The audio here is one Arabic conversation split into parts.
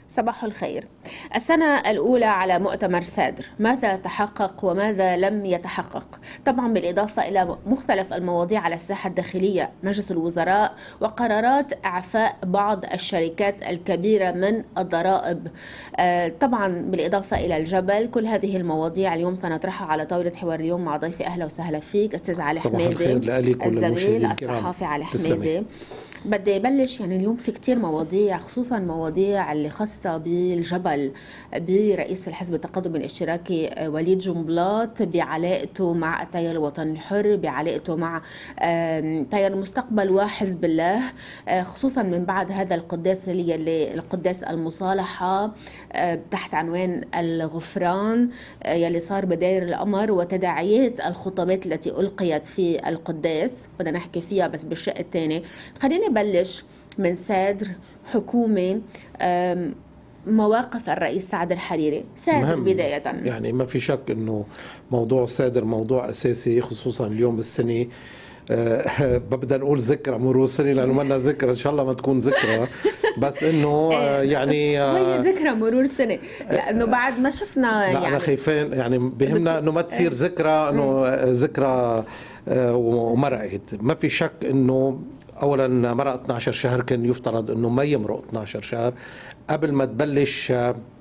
صباح الخير. السنة الأولى على مؤتمر سادر، ماذا تحقق وماذا لم يتحقق؟ طبعا بالإضافة إلى مختلف المواضيع على الساحة الداخلية، مجلس الوزراء وقرارات إعفاء بعض الشركات الكبيرة من الضرائب، طبعا بالإضافة إلى الجبل. كل هذه المواضيع اليوم سنطرحها على طاولة حوار اليوم مع ضيفي. أهلا وسهلا فيك أستاذ علي حميدي، الزميل الصحافي علي حميدي. بدي أبلش اليوم في كتير مواضيع، خصوصا مواضيع اللي خاصة بالجبل، برئيس الحزب التقدمي الاشتراكي وليد جنبلاط، بعلاقته مع التيار الوطني الحر، بعلاقته مع تيار المستقبل وحزب الله، خصوصا من بعد هذا القداس اللي القداس المصالحة تحت عنوان الغفران يلي صار بداير القمر، وتداعيات الخطابات التي ألقيت في القداس بدنا نحكي فيها بس بالشق الثاني. خلينا نبلش من سادر، حكومة، مواقف الرئيس سعد الحريري. سادر بداية، ما في شك انه موضوع سادر موضوع اساسي، خصوصا اليوم السنة. ببدأ نقول ذكرى مرور سنة لأنه منا ذكرى، إن شاء الله ما تكون ذكرى، بس إنه هي ذكرى مرور سنة، لأنه بعد ما شفنا لا أنا خايفين بهمنا إنه ما تصير ذكرى، إنه ذكرى ومرقت. ما في شك إنه أولا مرق 12 شهر، كان يفترض إنه ما يمرق 12 شهر قبل ما تبلش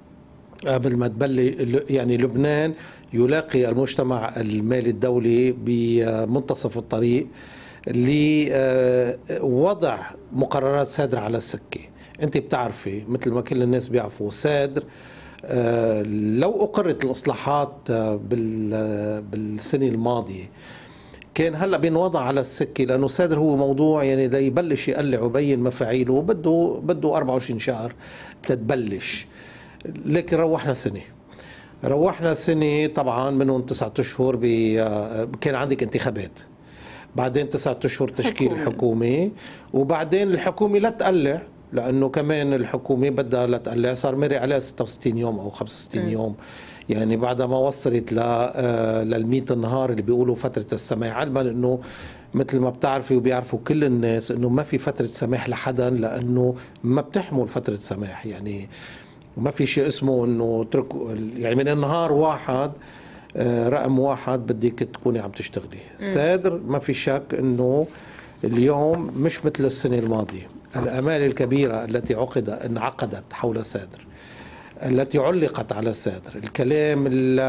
لبنان يلاقي المجتمع المالي الدولي بمنتصف الطريق لوضع مقررات سادر على السكة. انت بتعرفي مثل ما كل الناس بيعرفوا سادر لو أقرت الإصلاحات بالسنة الماضية كان هلا بينوضع على السكه، لانه سادر هو موضوع دا يبلش يقلع ويبين مفاعيله، بده 24 شهر تتبلش. لكن روحنا سنه طبعا منهم 9 اشهر كان عندك انتخابات، بعدين 9 اشهر تشكيل حكومه، وبعدين الحكومه لا تقلع، لانه كمان الحكومه بدها لا تقلع، صار مرق عليها 66 يوم او 65 يوم، بعد ما وصلت لل100 نهار اللي بيقولوا فترة السماح. علما انه مثل ما بتعرفي وبيعرفوا كل الناس انه ما في فترة سماح لحدا، لانه ما بتحمل فترة سماح. ما في شيء اسمه انه اتركوا من النهار واحد رقم واحد بدك تكوني عم تشتغلي. سادر ما في شك انه اليوم مش مثل السنة الماضية. الامال الكبيرة التي انعقدت حول سادر، التي علقت على سادر، الكلام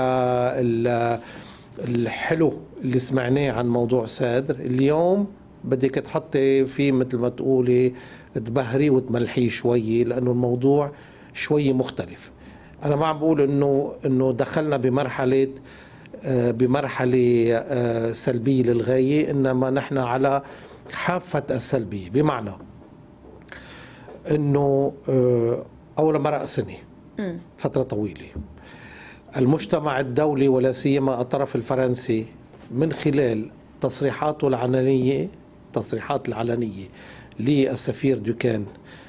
الحلو اللي سمعناه عن موضوع سادر، اليوم بدك تحطي فيه مثل ما تقولي تبهري وتملحيه شوي، لأنه الموضوع شوي مختلف. أنا ما عم بقول إنه دخلنا بمرحلة سلبية للغاية، إنما نحن على حافة السلبية، بمعنى إنه أول مرة سنة فترة طويلة المجتمع الدولي ولا سيما الطرف الفرنسي من خلال تصريحات العلنية للسفير دوكان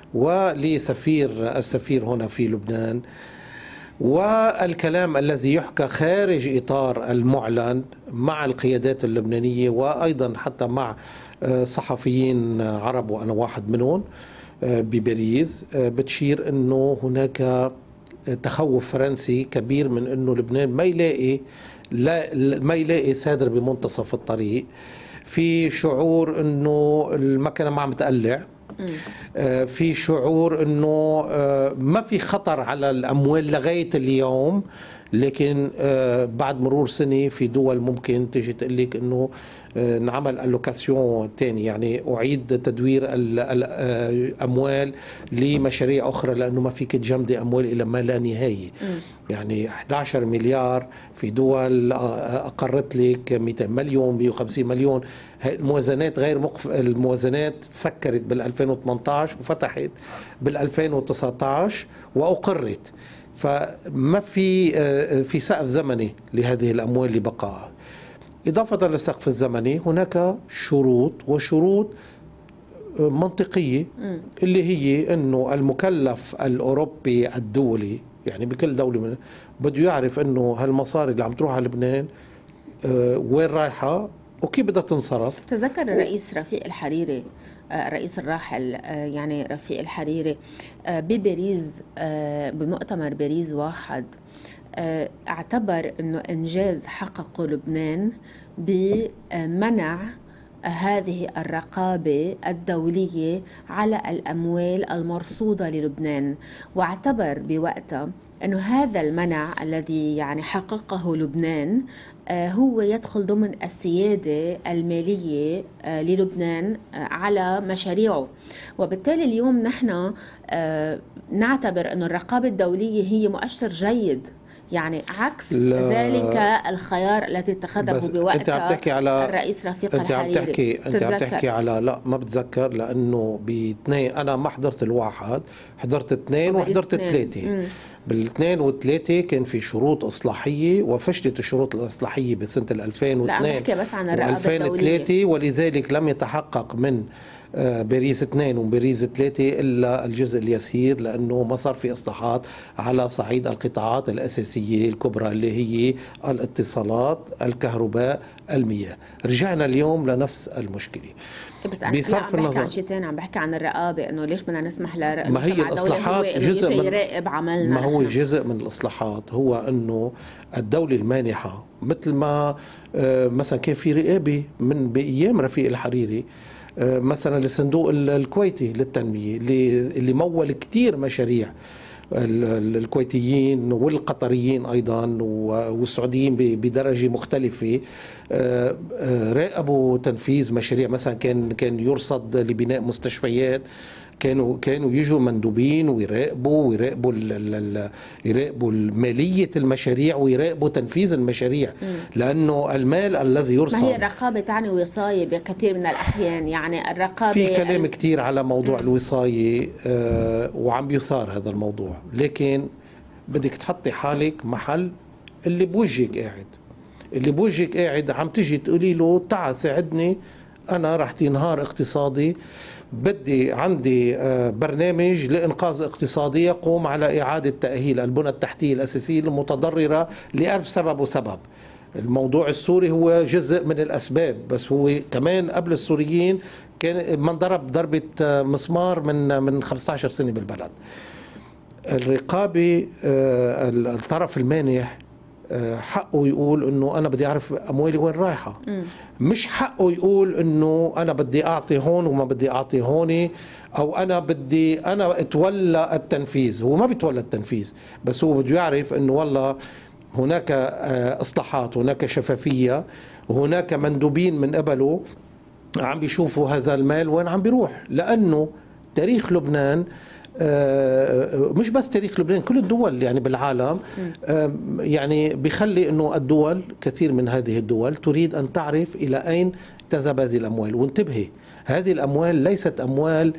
السفير هنا في لبنان، والكلام الذي يحكى خارج إطار المعلن مع القيادات اللبنانية، وأيضا حتى مع صحفيين عرب وأنا واحد منهم بباريس، بتشير أنه هناك تخوف فرنسي كبير من أنه لبنان ما يلاقي سادر بمنتصف الطريق. في شعور أنه المكنة ما عم تقلع، في شعور أنه ما في خطر على الأموال لغاية اليوم، لكن بعد مرور سنة في دول ممكن تيجي تقول لك انه نعمل الوكاسيون تاني، اعيد تدوير الاموال لمشاريع اخرى، لانه ما فيك تجمدي اموال الى ما لا نهايه. 11 مليار في دول اقرت لك 200 مليون 150 مليون. الموازنات الموازنات تسكرت بال 2018 وفتحت بال 2019 واقرت، فما في سقف زمني لهذه الأموال لبقائها. إضافة للسقف الزمني هناك شروط منطقية، اللي هي أنه المكلف الأوروبي الدولي بكل دولة بده يعرف أنه هالمصاري اللي عم تروح على لبنان وين رايحة وكيف بدها تنصرف. تذكر الرئيس رفيق الحريري الرئيس الراحل يعني رفيق الحريري بباريس بمؤتمر باريس واحد اعتبر أنه إنجاز حققه لبنان بمنع هذه الرقابة الدولية على الأموال المرصودة للبنان، واعتبر بوقتها أنه هذا المنع الذي يعني حققه لبنان هو يدخل ضمن السيادة المالية للبنان على مشاريعه. وبالتالي اليوم نحن نعتبر أن الرقابة الدولية هي مؤشر جيد، يعني عكس ذلك الخيار الذي اتخذه بوقتها الرئيس رفيق الحريري. انت عم تحكي على لا ما بتذكر، لانه باثنين انا ما حضرت الواحد، حضرت اثنين وحضرت الثلاثه. بالاثنين والثلاثه كان في شروط اصلاحيه وفشلت الشروط الاصلاحيه بسنه 2002 لا عم بحكي بس عن الرقابه الدوليه، ولذلك لم يتحقق من باريس 2 وباريس 3 إلا الجزء اليسير، لأنه ما صار في إصلاحات على صعيد القطاعات الأساسية الكبرى اللي هي الاتصالات، الكهرباء، المياه. رجعنا اليوم لنفس المشكلة. بس بصرف النظر عن شيء ثاني، عم بحكي عن الرقابة، إنه ليش بدنا نسمح ما هي الإصلاحات جزء من يراقب عملنا. ما هو جزء من الإصلاحات هو إنه الدولة المانحة، مثل ما مثلا كان في رقابة من بأيام رفيق الحريري مثلا للصندوق الكويتي للتنمية اللي مول كتير مشاريع، الكويتيين والقطريين أيضا والسعوديين بدرجة مختلفة راقبوا تنفيذ مشاريع. مثلا كان يرصد لبناء مستشفيات، كانوا يجوا مندوبين ويراقبوا مالية المشاريع ويراقبوا تنفيذ المشاريع، لأنه المال الذي يرصد. ما هي الرقابة تعني وصاية بكثير من الأحيان، يعني الرقابة في كلام كتير على موضوع الوصاية وعم بيثار هذا الموضوع، لكن بدك تحطي حالك محل اللي بوجهك قاعد عم تجي تقولي له تعال ساعدني، أنا رح تنهار اقتصادي، عندي برنامج لإنقاذ اقتصادي يقوم على إعادة تأهيل البنى التحتية الأساسية المتضررة لألف سبب وسبب. الموضوع السوري هو جزء من الأسباب، بس هو كمان قبل السوريين كان من ضرب ضربة مسمار من 15 سنة بالبلد. الرقابة الطرف المانح حقه يقول انه انا بدي اعرف اموالي وين رايحه، مش حقه يقول انه انا بدي اعطي هون وما بدي اعطي هون، او انا اتولى التنفيذ. هو ما بيتولى التنفيذ، بس هو بده يعرف انه والله هناك اصلاحات، هناك شفافيه، وهناك مندوبين من قبله عم بيشوفوا هذا المال وين عم بيروح. لانه تاريخ لبنان مش بس تاريخ لبنان، كل الدول يعني بالعالم يعني بيخلي انه الدول، كثير من هذه الدول تريد ان تعرف الى اين تذهب هذه الاموال. وانتبهي، هذه الاموال ليست اموال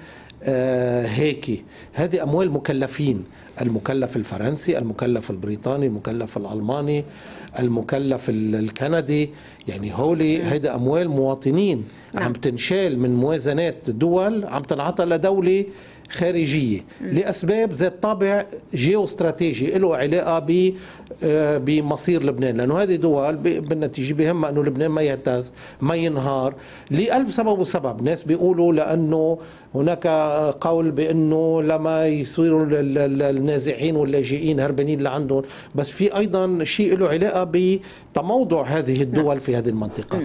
هيك، هذه اموال مكلفين، المكلف الفرنسي، المكلف البريطاني، المكلف الالماني، المكلف الكندي، يعني هيدا اموال مواطنين عم تنشال من موازنات دول عم تنعطى لدولة خارجية لأسباب ذات طابع جيوستراتيجي له علاقة بمصير لبنان، لأنه هذه دول بالنتيجة بهمها أنه لبنان ما يهتز ما ينهار لألف سبب وسبب. ناس بيقولوا لأنه هناك قول بأنه لما يصيروا النازحين واللاجئين هربانين لعندهم، بس في أيضا شيء له علاقة بتموضع هذه الدول في هذه المنطقة.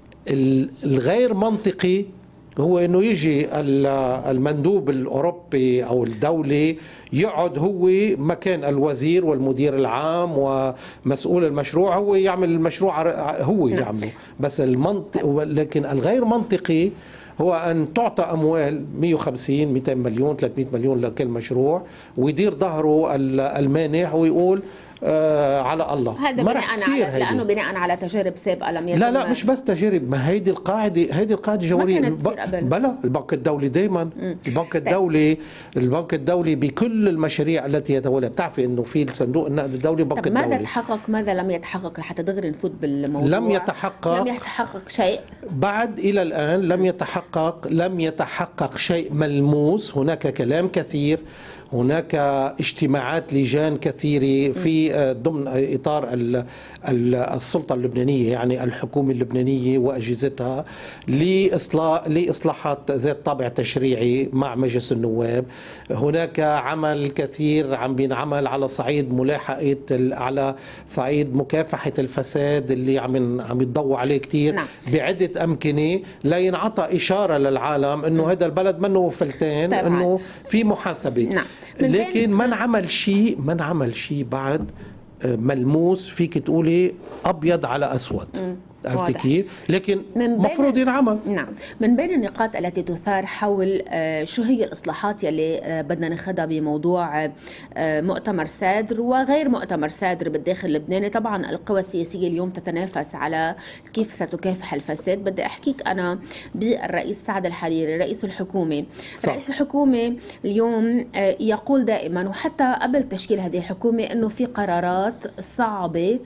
الغير منطقي هو انه يجي المندوب الاوروبي او الدولي يقعد هو مكان الوزير والمدير العام ومسؤول المشروع، هو يعمل المشروع هو يعمله. بس لكن الغير منطقي هو أن تعطى أموال 150 200 مليون 300 مليون لكل مشروع، ويدير ظهره المانح ويقول على الله. هذا ما رح تصير لأنه بناء على تجارب سابقة لم يتم. لا مش بس تجارب، ما هيدي القاعدة جوهرية. بلا البنك الدولي دائما البنك الدولي بكل المشاريع التي يتولى. بتعرفي انه في صندوق النقد الدولي وبنك الدولي. ماذا تحقق ماذا لم يتحقق لحتى دغري نفوت بالموضوع؟ لم يتحقق شيء بعد إلى الآن، لم يتحقق شيء ملموس. هناك كلام كثير، هناك اجتماعات لجان كثيرة في في ضمن إطار السلطة اللبنانية، يعني الحكومة اللبنانية وأجهزتها، لإصلاحات ذات طابع تشريعي مع مجلس النواب. هناك عمل كثير عم بينعمل على صعيد ملاحقة، على صعيد مكافحة الفساد اللي عم يتضوى عليه كثير. نعم. بعدة أمكنة لا ينعطى إشارة للعالم أنه هذا البلد منه فلتان، أنه في محاسبة. نعم. لكن ما نعمل شيء بعد ملموس، فيك تقولي أبيض على أسود. عرفتي كيف؟ لكن مفروض ينعمل. نعم. من بين النقاط التي تثار حول شو هي الإصلاحات يلي بدنا ناخذها بموضوع مؤتمر سادر وغير مؤتمر سادر بالداخل اللبناني. طبعا القوى السياسية اليوم تتنافس على كيف ستكافح الفساد. بدي أحكيك أنا بالرئيس سعد الحريري رئيس الحكومة. صح. رئيس الحكومة اليوم يقول دائما وحتى قبل تشكيل هذه الحكومة أنه في قرارات صعبة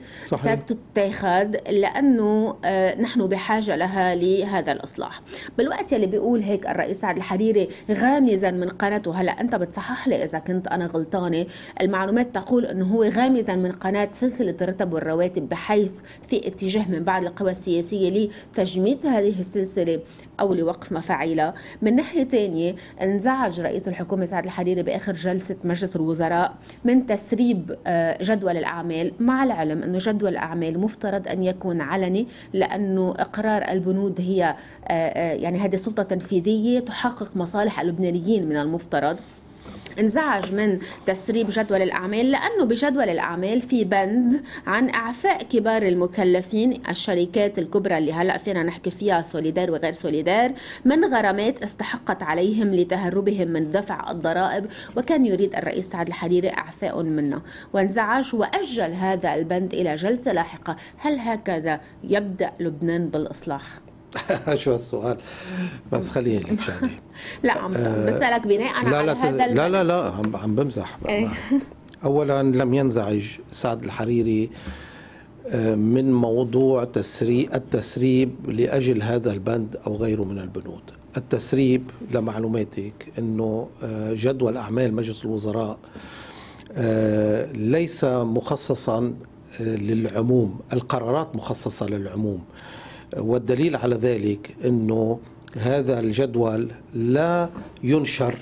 ستتخذ لأنه نحن بحاجة لها لهذا الإصلاح. بالوقت يلي بيقول هيك الرئيس سعد الحريري غامزا من قناته، هلا أنت بتصحح لي إذا كنت أنا غلطانة، المعلومات تقول أنه هو غامزا من قناة سلسلة الرتب والرواتب، بحيث في اتجاه من بعض القوى السياسية لتجميد هذه السلسلة أو لوقف مفاعيلها. من ناحية تانية انزعج رئيس الحكومة سعد الحريري بآخر جلسة مجلس الوزراء من تسريب جدول الأعمال، مع العلم أنه جدول الأعمال مفترض أن يكون علني، لأنه إقرار البنود هي يعني هذه سلطة تنفيذية تحقق مصالح اللبنانيين من المفترض. انزعج من تسريب جدول الأعمال لأنه بجدول الأعمال في بند عن إعفاء كبار المكلفين، الشركات الكبرى اللي هلأ فينا نحكي فيها سوليدار وغير سوليدار، من غرامات استحقت عليهم لتهربهم من دفع الضرائب، وكان يريد الرئيس سعد الحريري إعفاء منه، وانزعج وأجل هذا البند إلى جلسة لاحقة. هل هكذا يبدأ لبنان بالإصلاح؟ شو السؤال؟ بس خليني لك شغله. لا عم بسألك بناء على هذا لا عم بمزح. اولا لم ينزعج سعد الحريري من موضوع التسريب لأجل هذا البند او غيره من البنود. التسريب لمعلوماتك انه جدول اعمال مجلس الوزراء ليس مخصصا للعموم، القرارات مخصصة للعموم، والدليل على ذلك أنه هذا الجدول لا ينشر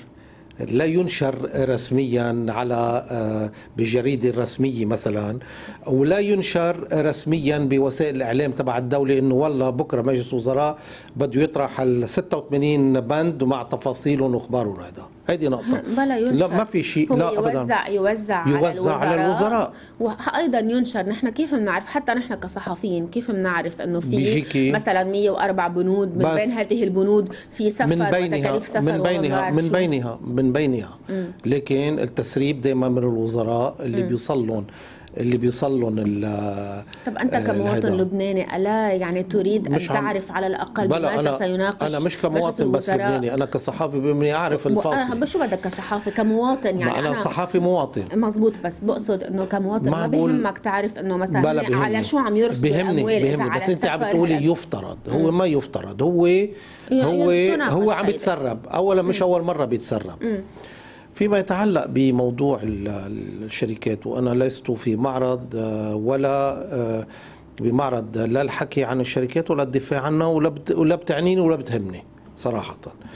رسميا على بالجريدة الرسمية مثلا، أو لا ينشر رسميا بوسائل الإعلام تبع الدولة أنه والله بكرة مجلس وزراء بده يطرح ال 86 بند ومع تفاصيلهم وأخبارهم. هذه نقطة. لا ما في شيء. لا أبدا. يوزع على الوزراء وأيضا ينشر. نحن كيف بنعرف حتى نحن كصحفيين كيف بنعرف أنه في مثلا 104 بنود، من بين هذه البنود في سفر وتكاليف سفر من بينها لكن التسريب دائما من الوزراء اللي بيوصلون طب أنت كمواطن لبناني ألا يعني تريد أن تعرف على الأقل ماذا سيناقش؟ أنا مش كمواطن بس لبناني، أنا كصحافي بدي أعرف الفاصل. شو بدك كصحافي كمواطن؟ يعني أنا صحافي مواطن مزبوط، بس بقصد إنه كمواطن ما بيهمك تعرف إنه مثلا على شو عم يرسل بيهمني بس أنت عم بتقولي يفترض. هو ما يفترض، هو عم بيتسرب. أولا مش أول مرة بيتسرب. فيما يتعلق بموضوع الشركات، وأنا لست في معرض ولا بمعرض لا الحكي عن الشركات ولا الدفاع عنها ولا بتعنيني ولا بتهمني صراحة.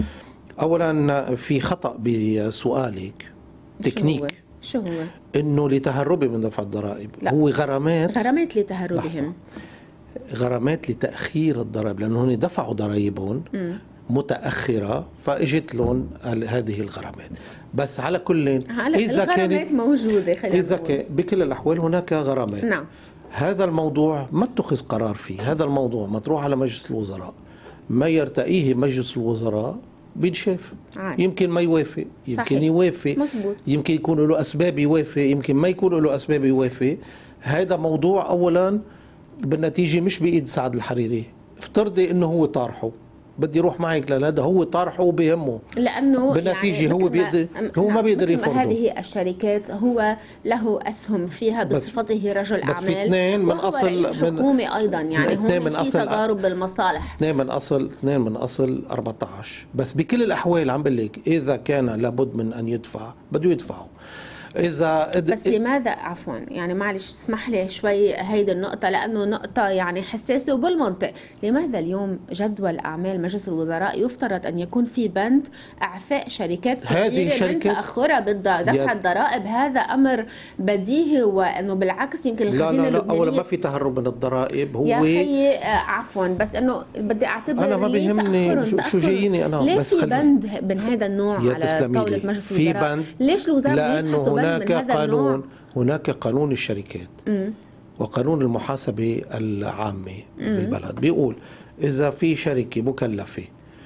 أولا في خطأ بسؤالك تكنيك. شو هو؟ إنه لتهربي من دفع الضرائب. هو غرامات لتهربهم، غرامات لتأخير الضرائب، لأنه هن دفعوا ضرائبهم متأخرة فاجت لهم هذه الغرامات. بس على كل إذا كانت موجودة بكل الأحوال هناك غرامات. نعم. هذا الموضوع ما اتخذ قرار فيه، هذا الموضوع مطروح على مجلس الوزراء، ما يرتقيه مجلس الوزراء بينشاف. يمكن ما يوافق، يمكن صحيح. يوافق مزبوط. يمكن يكون له أسباب يوافق، يمكن ما يكون له أسباب يوافق. هذا موضوع أولا بالنتيجة مش بإيد سعد الحريري. افترضي إنه هو طارحه، بدي يروح معك لهذا، هو طارحه وبيهمه، لأنه بالنتيجة يعني هو ما بيقدر يفرضه. هذه الشركات هو له أسهم فيها بصفته رجل أعمال، بس في اثنين من أصل حكومي أيضا، يعني هون في تضارب بالمصالح. اثنين من أصل 14. بس بكل الأحوال عم بقول لك إذا كان لابد من أن يدفع بده يدفعه. بس لماذا عفوا يعني معلش اسمح لي شوي هيدي النقطة لأنه نقطة يعني حساسة وبالمنطق. لماذا اليوم جدول أعمال مجلس الوزراء يفترض أن يكون في بند إعفاء شركات كثيرة من تأخرها بدفع الضرائب؟ هذا أمر بديهي، وأنه بالعكس يمكن الخزينة لا أولا ما في تهرب من الضرائب. هو يا أخي عفوا بس أنه بدي أعتبر أنا ما بيهمني شو جاييني أنا، ليه بس في بند من هذا النوع على طاولة مجلس الوزراء؟ ليش الوزراء لأنه هناك قانون الشركات وقانون المحاسبة العامة بالبلد بيقول إذا في شركة مكلفة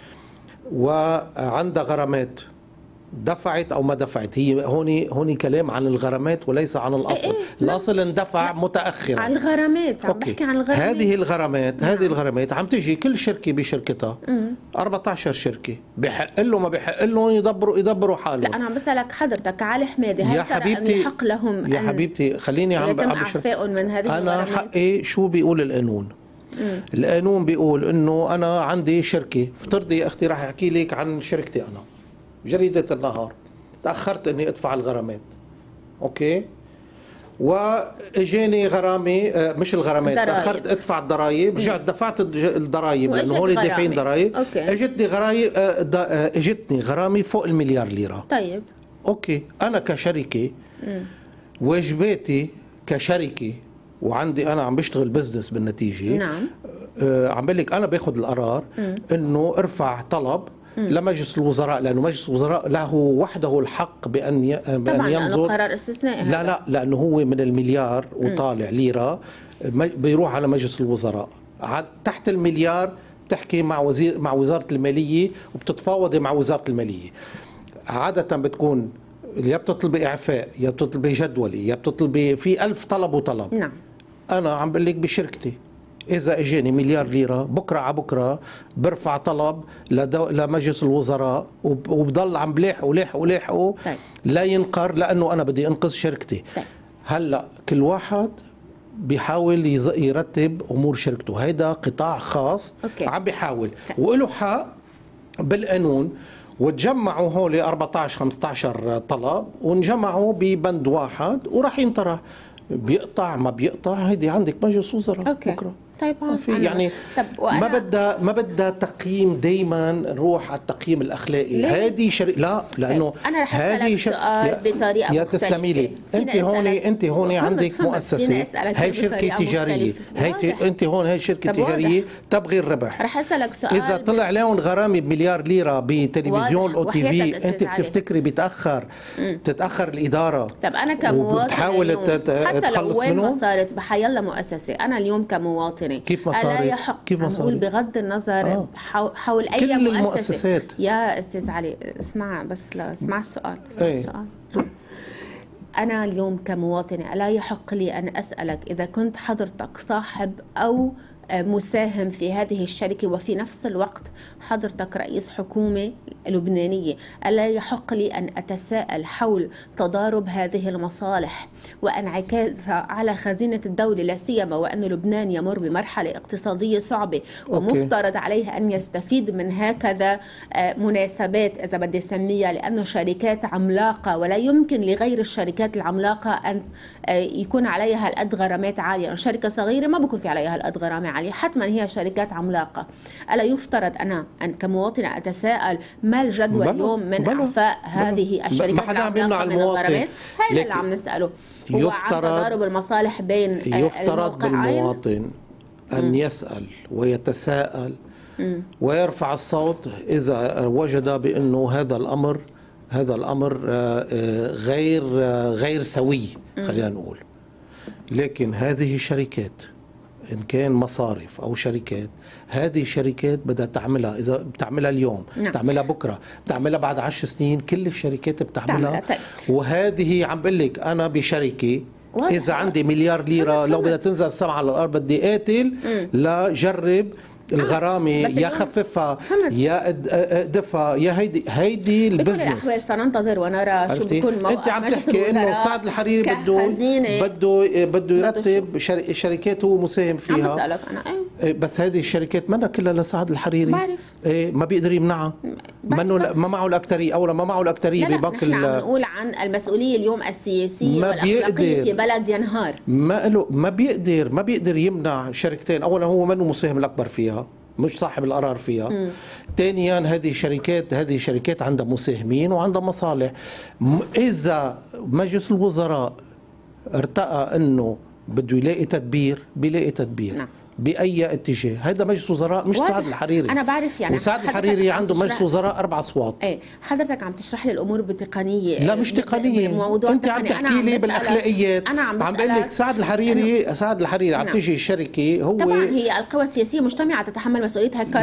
وعندها غرامات دفعت أو ما دفعت، هي هون كلام عن الغرامات وليس عن الأصل. الأصل اندفع متأخرا. عن الغرامات عم بحكي عن الغرامات. هذه الغرامات عم تجي كل شركة بشركتها 14 شركة بحق له ما بحق لهم يدبروا حالهم. لا أنا عم بسألك حضرتك علي حمادي، هل ترى أن يحق لهم يا حبيبتي خليني يتم إعفائهم من هذه أنا الغرامات؟ حقي شو بيقول القانون؟ القانون بيقول إنه أنا عندي شركة، افترضي يا أختي راح أحكي لك عن شركتي أنا جريدة النهار، تأخرت إني أدفع الغرامات، أوكي، وإجاني غرامة مش الغرامات، تأخرت أدفع الضرائب، رجعت دفعت الضرائب لأنه هون دافعين ضرائب، اجتني غرامة فوق المليار ليرة. طيب أوكي، أنا كشركة واجباتي كشركة وعندي أنا عم بشتغل بزنس بالنتيجة. نعم. عم بقول لك أنا باخذ القرار إنه ارفع طلب لمجلس الوزراء، لأنه مجلس الوزراء له وحده الحق بأن ينظر. قرار استثنائي. لا لأنه هو من المليار وطالع ليرة بيروح على مجلس الوزراء. تحت المليار بتحكي مع وزارة المالية وبتتفاوضي مع وزارة المالية. عادة بتكون يا بتطلبي إعفاء يا بتطلبي جدولي يا بتطلبي في 1000 طلب وطلب. نعم. أنا عم بقول لك بشركتي إذا إجاني مليار ليرة بكرة على بكرة برفع طلب لمجلس الوزراء وبضل عم بلاحقه طيب. لا ينقر، لأنه أنا بدي أنقذ شركتي. طيب. هلأ كل واحد بيحاول يرتب أمور شركته، هيدا قطاع خاص. أوكي. عم بيحاول وله حق بالقانون، وتجمعوا هولي 14-15 طلب ونجمعوا ببند واحد وراح ينطرح. بيقطع ما بيقطع هيدي عندك مجلس وزراء بكره. طيب يعني ما بدها تقييم دايما نروح على التقييم الاخلاقي. هذه لا لانه انا رح اسالك سؤال بطريقه يا تسلمي لي. انت هون عندك مؤسسه، هي شركه تجاريه، انت هون هي شركه تجاريه تبغي الربح. رح اسالك سؤال، اذا طلع لهم غرامه بمليار ليره بتلفزيون او تي في انت بتفتكري بتتاخر الاداره؟ طب انا كمواطن بتحاول تخلص منه؟ ما صارت بحيلا مؤسسه، انا اليوم كمواطن كيف ما صارت؟ ألا يحق كيف ما صارت؟ بغض النظر حول أي كل مؤسسة. المؤسسات. يا أستاذ علي اسمع بس اسمع السؤال. أنا اليوم كمواطن ألا يحق لي أن أسألك إذا كنت حضرتك صاحب أو مساهم في هذه الشركة وفي نفس الوقت حضرتك رئيس حكومة لبنانية، ألا يحق لي أن أتساءل حول تضارب هذه المصالح وانعكاسها على خزينة الدولة، لا سيما وأن لبنان يمر بمرحلة اقتصادية صعبة ومفترض عليه أن يستفيد من هكذا مناسبات إذا بدي أسميها، لأنه شركات عملاقة ولا يمكن لغير الشركات العملاقة أن يكون عليها القد غرامات عالية. شركة صغيرة ما بكون في عليها القد غرامة عالية، حتما هي شركات عملاقة. ألا يفترض أنا كمواطنة أتساءل ما الجدوى اليوم من إعفاء هذه الشركات العملاقة من الغرامات؟ هذا اللي عم نسأله. يفترض تضارب المصالح بين يفترض بالمواطن أن يسأل ويتساءل ويرفع الصوت إذا وجد بأنه هذا الأمر غير سوي، خلينا نقول. لكن هذه الشركات إن كان مصارف أو شركات، هذه الشركات بدها تعملها، إذا بتعملها اليوم بتعملها بكرة بتعملها بعد 10 سنين، كل الشركات بتعملها. وهذه عم بقول لك أنا بشركة إذا عندي مليار ليرة لو بدها تنزل السما على الأرض بدي قاتل لا جرب الغرامه يا خففها يا اقدفها يا هيدي بكل البزنس. الاحوال سننتظر ونرى شو بيكون موقف انت عم تحكي انه سعد الحريري بده يرتب شركات هو مساهم فيها. عم بسألك انا بس هذه الشركات منا كلها لسعد الحريري. بعرف. ايه ما بيقدر يمنعها. ما معه الاكثريه، اولا ما معه الاكثريه ببنك نحن عم نقول عن المسؤوليه اليوم السياسيه والاخلاقيه في بلد ينهار. ما بيقدر يمنع شركتين. اولا هو منه مساهم الاكبر فيها، مش صاحب القرار فيها. ثانيا هذه شركات عندها مساهمين وعندها مصالح. اذا مجلس الوزراء ارتقى انه بده يلاقي تدبير بيلاقي تدبير. نعم. بأي اتجاه. هذا مجلس وزراء مش سعد الحريري. أنا بعرف يعني وسعد الحريري عنده مجلس وزراء 4 أصوات. ايه حضرتك عم تشرح لي الأمور بتقنية. لا مش تقنية، أنت عم تحكي لي بالأخلاقيات. أنا عم بقول لك سعد الحريري عم تيجي شركة هو طبعا هي القوى السياسية مجتمعة تتحمل مسؤولية هالقرار.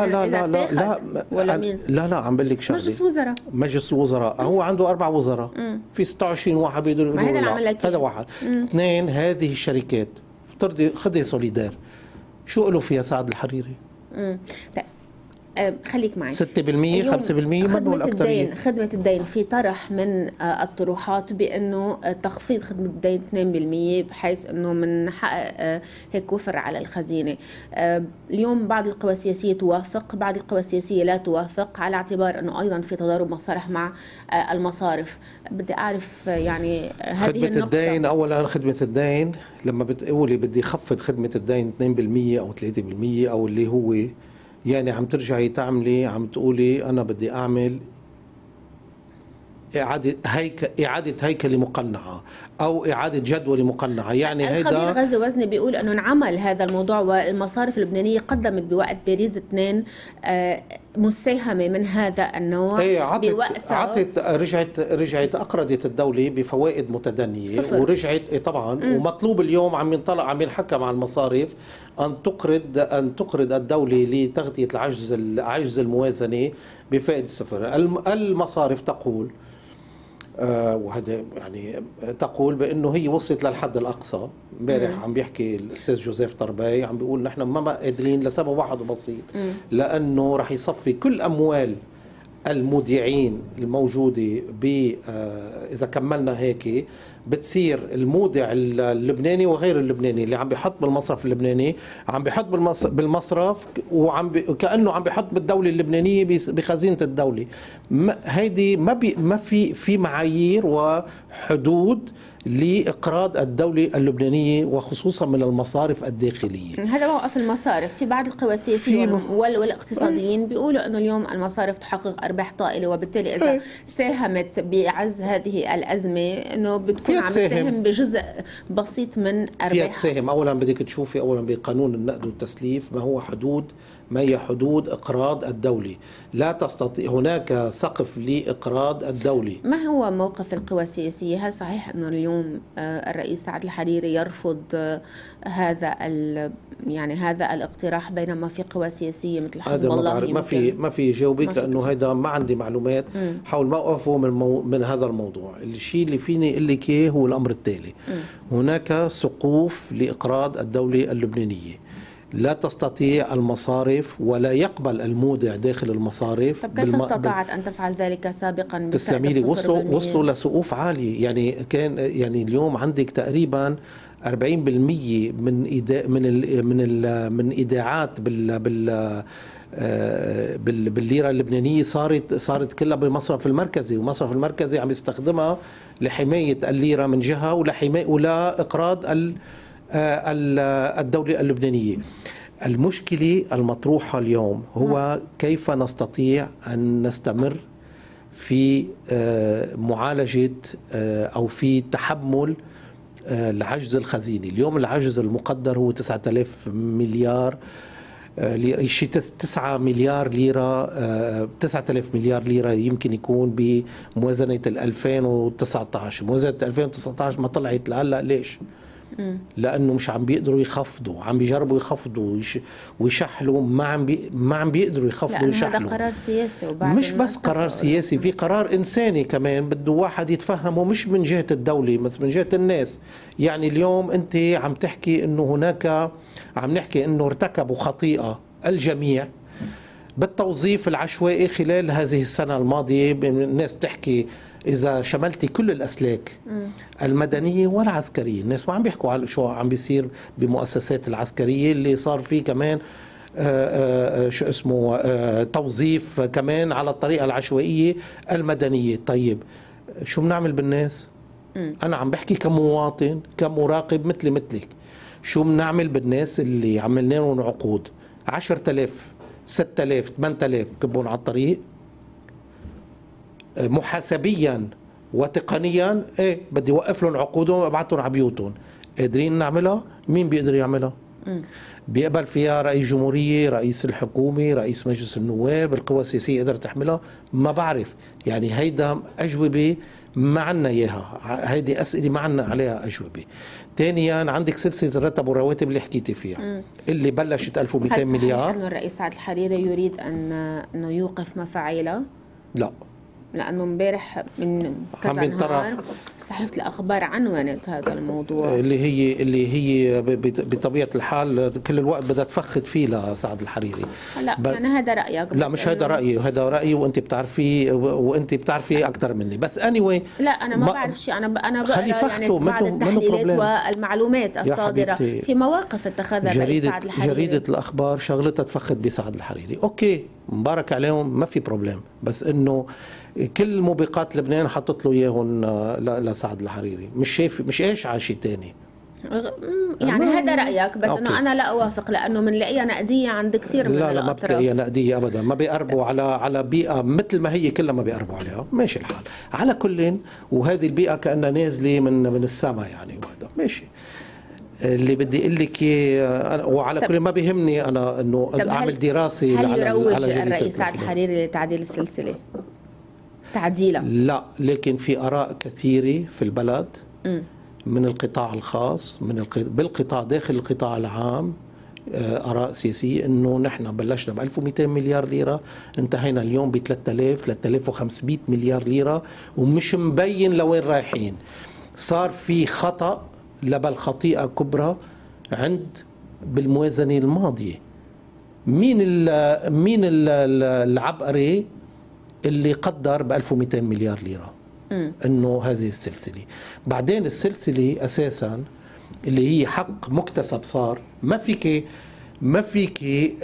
لا عم بقول لك شغلة. مجلس الوزراء هو عنده 4 وزراء. في 26 واحد بيقدروا يقولوا هذا واحد. 2 هذه الشركات افترضي خدي سوليدار شو قالوا فيها سعد الحريري؟ طيب خليك معي. 6% 5% منه الأكثرية. خدمة الدين في طرح من الطروحات بأنه تخفيض خدمة الدين 2% بحيث أنه منحقق هيك وفر على الخزينة. اليوم بعض القوى السياسية توافق، بعض القوى السياسية لا توافق، على اعتبار أنه أيضا في تضارب مصالح مع المصارف. بدي أعرف يعني هذه خدمة النقطة. الدين أولا خدمة الدين لما بتقولي بدي خفض خدمة الدين 2% أو 3% أو اللي هو يعني عم ترجعي تعملي عم تقولي أنا بدي أعمل إعادة هيكلة مقنعة أو إعادة جدولة مقنعة. يعني هيدا الخبير غزي وزني بيقول أنه انعمل هذا الموضوع والمصارف اللبنانية قدمت بوقت باريس 2 مساهمة من هذا النوع. رجعت أقرضت الدولة بفوائد متدنية 0. ورجعت طبعا ومطلوب اليوم عم ينحكى مع المصارف أن تقرض الدولة لتغطية العجز الموازنة بفائدة 0. المصارف تقول وهذا يعني تقول بانه هي وصلت للحد الاقصى. امبارح عم بيحكي الاستاذ جوزيف طرباي عم بيقول نحن ما قادرين لسبب واحد بسيط، لانه رح يصفي كل اموال المودعين الموجوده اذا كملنا هيك بتصير المودع اللبناني وغير اللبناني اللي عم بيحط بالمصرف اللبناني عم بيحط بالمصرف كأنه عم بيحط بالدولة اللبنانية بخزينة الدولة. هيدي ما في معايير وحدود لإقراض الدولة اللبنانية وخصوصا من المصارف الداخلية. هذا موقف المصارف. في بعض القوى السياسية والاقتصاديين بيقولوا أنه اليوم المصارف تحقق أرباح طائلة، وبالتالي إذا ساهمت بعز هذه الأزمة أنه بتكون عم تساهم بجزء بسيط من أرباحها. فيها تساهم. أولا بدك تشوفي أولا بقانون النقد والتسليف ما هي حدود إقراض الدولة. لا تستطيع هناك سقف لإقراض الدولة. ما هو موقف القوى السياسية؟ هل صحيح أنه اليوم الرئيس سعد الحريري يرفض هذا الاقتراح بينما في قوى سياسية مثل حزب الله ما في جاوبك لأنه هذا ما عندي معلومات حول موقفه من هذا الموضوع. الشيء اللي فيني أقول لك إياه هو الأمر التالي. هناك سقوف لإقراض الدولة اللبنانية. لا تستطيع المصارف ولا يقبل المودع داخل المصارف. طب كيف استطاعت أن تفعل ذلك سابقا؟ تسلمي لي. وصلوا لسقوف عالية. يعني اليوم عندك تقريبا 40% من ايداعات بالليرة اللبنانية صارت كلها بالمصرف المركزي، والمصرف المركزي عم يستخدمها لحماية الليرة من جهة ولا إقراض الدولة اللبنانية. المشكلة المطروحة اليوم هو كيف نستطيع أن نستمر في معالجة أو في تحمل العجز الخزيني. اليوم العجز المقدر هو 9000 مليار شيء 9 مليار ليرة 9000 مليار ليرة يمكن يكون بموازنة 2019. موازنة 2019 ما طلعت لهلا. ليش؟ لأنه مش عم بيقدروا يخفضوا، عم بيجربوا يخفضوا ويشحلوا، ما عم بيقدروا يخفضوا ويشحلوا. هذا قرار سياسي، مش بس قرار سياسي، في قرار إنساني كمان بده واحد يتفهمه، مش من جهة الدولة بس من جهة الناس. يعني اليوم أنت عم تحكي إنه هناك، عم نحكي إنه ارتكبوا خطيئة الجميع بالتوظيف العشوائي خلال هذه السنة الماضية. الناس بتحكي إذا شملتي كل الأسلاك المدنية والعسكرية، الناس ما عم بيحكوا على شو عم بيصير بمؤسسات العسكرية اللي صار فيه كمان شو اسمه توظيف كمان على الطريقة العشوائية المدنية. طيب شو بنعمل بالناس؟ أنا عم بحكي كمواطن كمراقب مثلك، شو بنعمل بالناس اللي عملنا لهم عقود 10,000 6,000 8,000 كبون على الطريق محاسبيا وتقنيا؟ ايه بدي اوقف لهم عقودهم وابعثهم على بيوتهم. قادرين نعملها؟ مين بيقدر يعملها؟ بيقبل فيها رئيس جمهورية، رئيس الحكومة، رئيس مجلس النواب، القوى السياسية قدرت تحملها؟ ما بعرف. يعني هيدا أجوبة ما عنا إياها، هيدي أسئلة ما عنا عليها أجوبة. ثانيا عندك سلسلة الرتب والرواتب اللي حكيتي فيها اللي بلشت 1200 مليار. أنه الرئيس سعد الحريري يريد أنه يوقف مفاعيلها؟ لا، لأنه امبارح من كذا نهار صحيفة الأخبار عنونت هذا الموضوع اللي هي بطبيعة الحال كل الوقت بدها تفخد فيه لسعد الحريري. لا يعني هذا رأيك؟ لا مش هذا رأيي، هذا رأيي وأنت بتعرفي أكثر مني. بس anyway لا أنا ما بعرف شيء، أنا بقرأ يعني بعض التحليلات والمعلومات الصادرة في مواقف اتخذها الرئيس سعد الحريري. جريدة الأخبار شغلتها تفخد بسعد الحريري، أوكي مبارك عليهم ما في بروبليم، بس إنه كل موبقات لبنان حطت له اياهم لسعد الحريري، مش ايش على شيء ثاني. يعني هذا رايك، بس انه انا لا اوافق لانه بنلاقيها نقديه عند كثير من لا ما بتلاقيها نقديه ابدا، ما بيقربوا على بيئه مثل ما هي كلها ما بيقربوا عليها. ماشي الحال على كل، وهذه البيئه كانها نازله من السماء يعني، وهذا ماشي. اللي بدي اقول لك وعلى كل ما بيهمني انا انه اعمل دراسه هل يروج الرئيس سعد الحريري لتعديل السلسله؟ تعديلها لا، لكن في آراء كثيرة في البلد من القطاع الخاص بالقطاع داخل القطاع العام، آراء سياسية إنه نحن بلشنا ب 1200 مليار ليرة، انتهينا اليوم ب 3500 مليار ليرة ومش مبين لوين رايحين. صار في خطأ بل خطيئة كبرى بالموازنة الماضية. مين العبقري اللي قدر ب 1200 مليار ليرة انه هذه السلسلة؟ بعدين السلسلة اساسا اللي هي حق مكتسب، صار ما فيك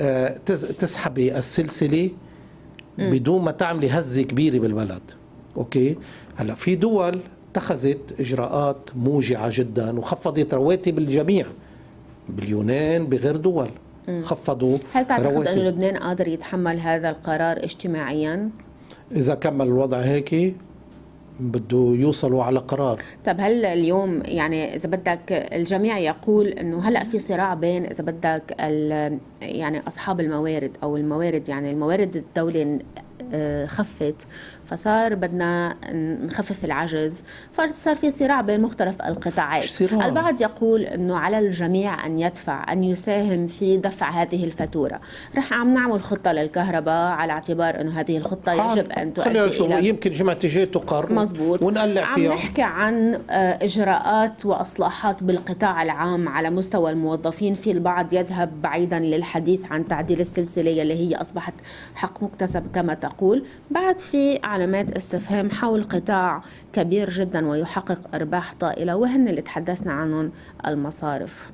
تسحبي السلسلة بدون ما تعملي هزة كبيرة بالبلد. اوكي، هلا في دول اتخذت اجراءات موجعة جدا وخفضت رواتب الجميع، باليونان بغير دول خفضوا. هل تعتقد أن لبنان قادر يتحمل هذا القرار اجتماعيا؟ إذا كمل الوضع هيك بده يوصلوا على قرار. طب هل اليوم يعني إذا بدك الجميع يقول أنه هلأ في صراع بين إذا بدك يعني أصحاب الموارد أو الموارد، يعني الموارد الدولة خفت فصار بدنا نخفف العجز، فصار في صراع بين مختلف القطاعات. البعض يقول انه على الجميع ان يدفع، ان يساهم في دفع هذه الفاتوره. رح عم نعمل خطه للكهرباء على اعتبار انه هذه الخطه يجب ان تؤدي الى يمكن جمعة تجي تقر مزبوط ونقلع فيها. عم نحكي عن اجراءات واصلاحات بالقطاع العام على مستوى الموظفين. في البعض يذهب بعيدا للحديث عن تعديل السلسله اللي هي اصبحت حق مكتسب كما تقول. بعد في علامات استفهام حول قطاع كبير جدا ويحقق أرباح طائلة، وهن اللي تحدثنا عنهم المصارف.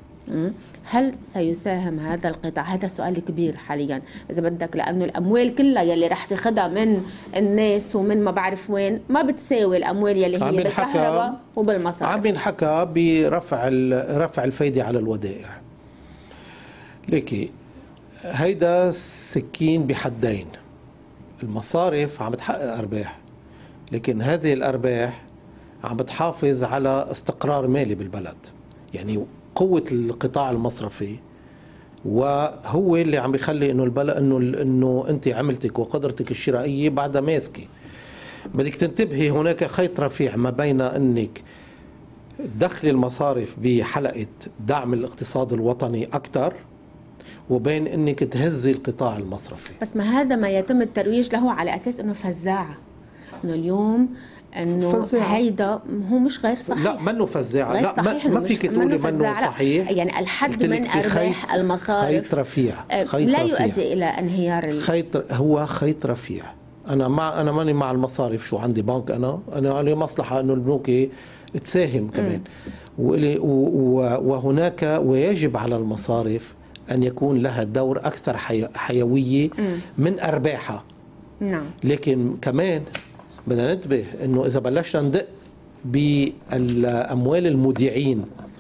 هل سيساهم هذا القطاع؟ هذا السؤال الكبير حاليا إذا بدك، لأنه الأموال كلها يلي رح تاخدها من الناس ومن ما بعرف وين ما بتساوي الأموال يلي هي بالكهرباء وبالمصارف. عم بينحكى برفع الفايدة على الودائع. ليكي هيدا سكين بحدين. المصارف عم بتحقق أرباح، لكن هذه الأرباح عم بتحافظ على استقرار مالي بالبلد. يعني قوة القطاع المصرفي وهو اللي عم بيخلي انه البلد انه انت عملتك وقدرتك الشرائية بعدها ماسكة. بدك تنتبهي هناك خيط رفيع ما بين انك دخل المصارف بحلقة دعم الاقتصاد الوطني أكثر وبين انك تهزي القطاع المصرفي. بس ما هذا ما يتم الترويج له على اساس انه فزاعه، انه اليوم انه هيدا هو مش غير صحيح. لا منه فزاعه، لا ما فيك تقولي منه صحيح. يعني الحد من ارباح المصارف خيط رفيع، لا يؤدي الى انهيار هو خيط رفيع. انا ماني مع المصارف، شو عندي بنك، انا لي مصلحه انه البنوك تساهم كمان. وهناك ويجب على المصارف ان يكون لها دور اكثر حيويه من ارباحها. نعم. لكن كمان بدنا ننتبه انه اذا بلشنا ندق بالاموال المودعين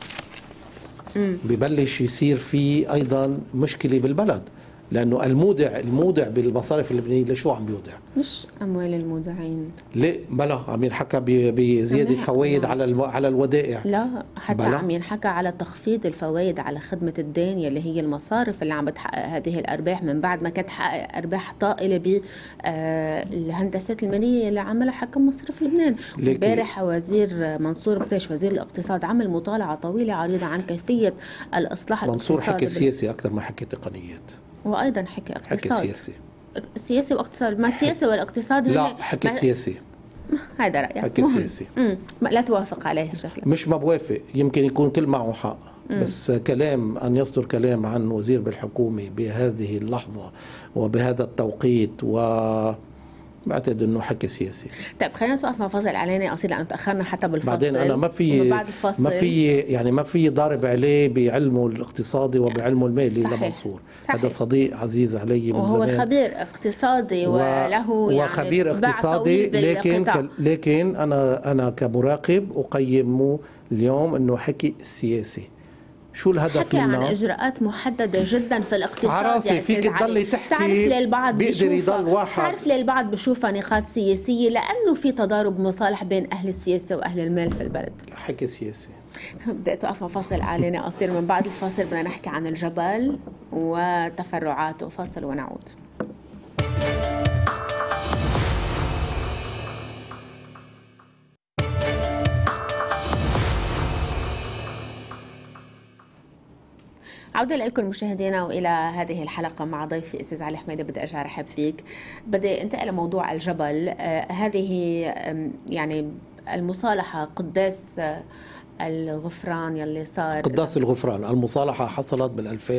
ببلش يصير في ايضا مشكله بالبلد، لانه المودع بالمصارف اللبنانيه لشو عم بيودع؟ مش اموال المودعين، ليه بلا عم ينحكى بزياده فوائد على الودائع. لا حتى بلا. عم ينحكى على تخفيض الفوائد على خدمه الدين يلي هي المصارف اللي عم بتحقق هذه الارباح من بعد ما كانت تحقق ارباح طائله بالهندسات الماليه اللي عملها حكم مصرف لبنان. امبارح وزير منصور بطيش وزير الاقتصاد عمل مطالعه طويله عريضه عن كيفيه الاصلاح الاقتصادي. منصور حكي سياسي اكثر ما حكي تقنيات، وايضا حكي اقتصاد. حكي سياسي واقتصاد، ما السياسه والاقتصاد لا حكي سياسي. هذا رايك؟ حكي سياسي. لا توافق عليه شكلك. مش ما بوافق، يمكن يكون كل معه حق، بس كلام ان يصدر كلام عن وزير بالحكومه بهذه اللحظه وبهذا التوقيت بعتقد انه حكي سياسي. طيب خلينا نتوقف مع فاصل اعلاني قصير لانه تاخرنا حتى بالفصل. بعدين انا ما في ضارب عليه بعلمه الاقتصادي وبعلمه المالي لمنصور. هذا صديق عزيز علي من وهو زمان، خبير اقتصادي وله يعني وخبير اقتصادي، لكن انا كمراقب اقيمه اليوم انه حكي سياسي. شو الهدف حكي منه؟ عن اجراءات محدده جدا في الاقتصاد. عراسي فيك تضلي تحكي، تعرف ليه البعض بيقدر يضل واحد، تعرف ليه البعض بشوفها نقاط سياسيه؟ لانه في تضارب مصالح بين اهل السياسه واهل المال في البلد. حكي سياسي. بدأت أقف مع فاصل اعلاني قصير، من بعد الفاصل بدنا نحكي عن الجبل وتفرعاته. فاصل ونعود. عودة لكم مشاهدينا وإلى هذه الحلقة مع ضيفي أستاذ علي حميدة. بدي أرجع رحب فيك. بدي أنتقل لموضوع الجبل. هذه يعني المصالحة قداس الغفران يلي صار، قداس الغفران المصالحة حصلت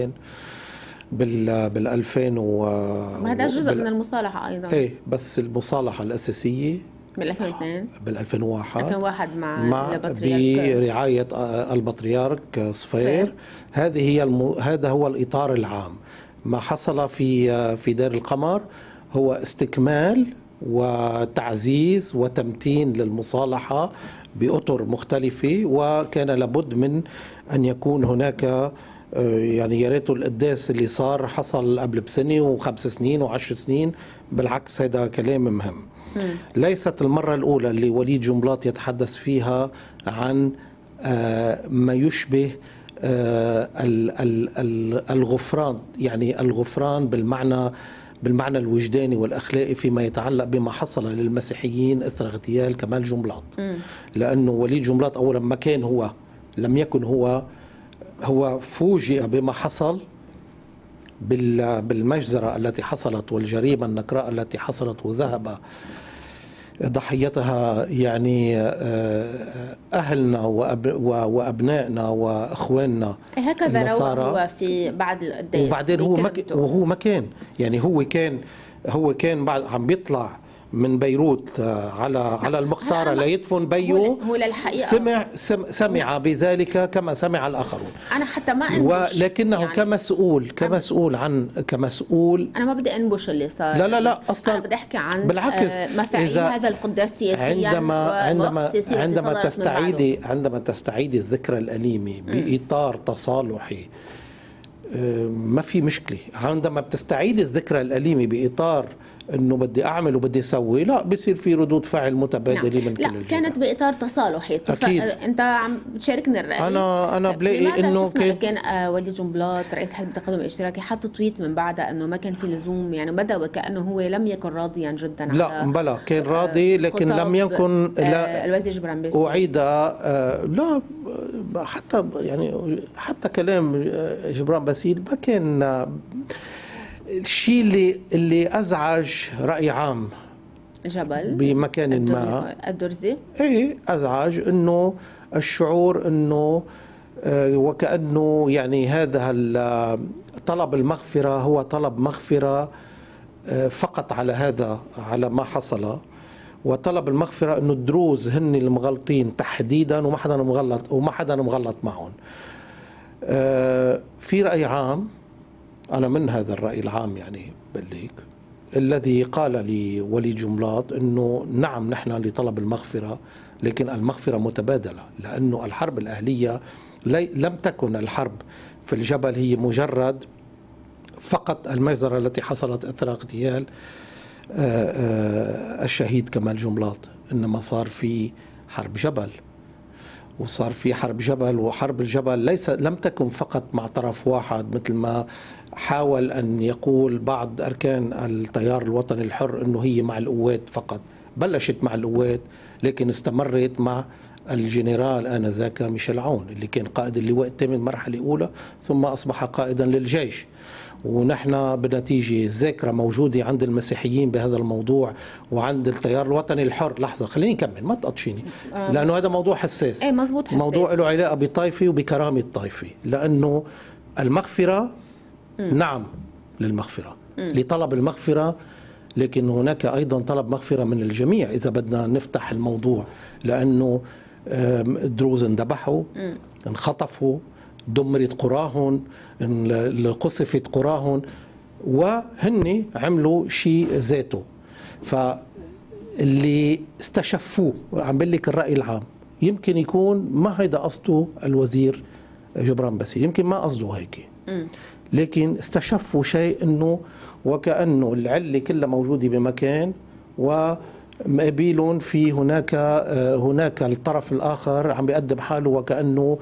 بال 2000 وهذا جزء من المصالحة أيضا. إيه بس المصالحة الأساسية بال 2002 بال 2001 مع برعاية البطريرك صفير. هذا هو الإطار العام. ما حصل في دار القمر هو استكمال وتعزيز وتمتين للمصالحة بأطر مختلفة، وكان لابد من أن يكون هناك يعني يا ريت القداس اللي صار حصل قبل بسنة و5 سنين و10 سنين. بالعكس هذا كلام مهم. ليست المرة الأولى اللي وليد جنبلاط يتحدث فيها عن ما يشبه الغفران، يعني الغفران بالمعنى الوجداني والأخلاقي فيما يتعلق بما حصل للمسيحيين إثر اغتيال كمال جنبلاط. لأنه وليد جنبلاط أولا ما كان لم يكن هو فوجئ بما حصل بالمجزرة التي حصلت والجريمة النكراء التي حصلت، وذهب ضحيتها يعني أهلنا وأبنائنا وأخواننا هكذا روى هو في بعد القداس. وبعدين وهو ما كان يعني هو كان بعد عم بيطلع من بيروت على المختارة ليدفن بيو. هو للحقيقة سمع بذلك كما سمع الآخرون. أنا حتى ما أنبش، ولكنه يعني كمسؤول أنا ما بدي أنبش اللي صار. لا أصلا أنا بدي أحكي عن بالعكس مفاعيل هذا القداس سياسيا. عندما تستعيدي الذكرى الأليمة بإطار تصالحي ما في مشكلة. عندما بتستعيد الذكرى الأليمة بإطار انه بدي اعمل وبدي اسوي، لا بصير في ردود فعل متبادله من كل الجهات. كانت باطار تصالحي. اكيد انت عم بتشاركني الراي. انا بلاقي انه كان وليد جنبلاط رئيس حزب التقدم الاشتراكي حط تويت من بعدها انه ما كان في لزوم، يعني بدا وكانه هو لم يكن راضيا جدا لا بلا كان راضي، لكن لم يكن الوزير جبران باسيل اعيد لا حتى كلام جبران باسيل ما كان الشيء اللي أزعج رأي عام جبل بمكان ما الدرزي. ايه ازعج انه الشعور انه وكأنه يعني هذا طلب المغفرة هو طلب مغفرة فقط على هذا، على ما حصل، وطلب المغفرة انه الدروز هن المغلطين تحديدا وما حدا مغلط معهم. في رأي عام، انا من هذا الرأي العام يعني بليك، الذي قال لي ولي جملات انه نعم نحن لطلب المغفرة، لكن المغفرة متبادلة، لانه الحرب الأهلية لم تكن الحرب في الجبل هي مجرد فقط المجزرة التي حصلت اثر اغتيال الشهيد كمال جملات، انما صار في حرب جبل، وصار في حرب جبل، وحرب الجبل لم تكن فقط مع طرف واحد مثل ما حاول أن يقول بعض أركان التيار الوطني الحر أنه هي مع القوات فقط. بلشت مع القوات لكن استمرت مع الجنرال آنذاك ميشيل عون اللي كان قائد اللواء الثامن مرحلة أولى، ثم أصبح قائدا للجيش. ونحن بنتيجة ذاكرة موجودة عند المسيحيين بهذا الموضوع وعند التيار الوطني الحر. لحظة خليني أكمل، ما تقطشيني، لأنه هذا موضوع حساس. ايه مزبوط، حساس. موضوع له علاقة بطائفة وبكرامة طائفة، لأنه المغفرة نعم للمغفرة، لطلب المغفرة، لكن هناك أيضا طلب مغفرة من الجميع إذا بدنا نفتح الموضوع، لأنه الدروز اندبحوا، انخطفوا، دمرت قراهم، قصفت قراهم، وهن عملوا شيء ذاته. فاللي استشفوه، عم بقول لك الرأي العام، يمكن يكون ما هيدا قصده الوزير جبران باسيل، يمكن ما قصده هيك، لكن استشفوا شيء انه وكأنه العلة كلها موجودة بمكان ومقابلهم في هناك الطرف الآخر عم بيقدم حاله وكأنه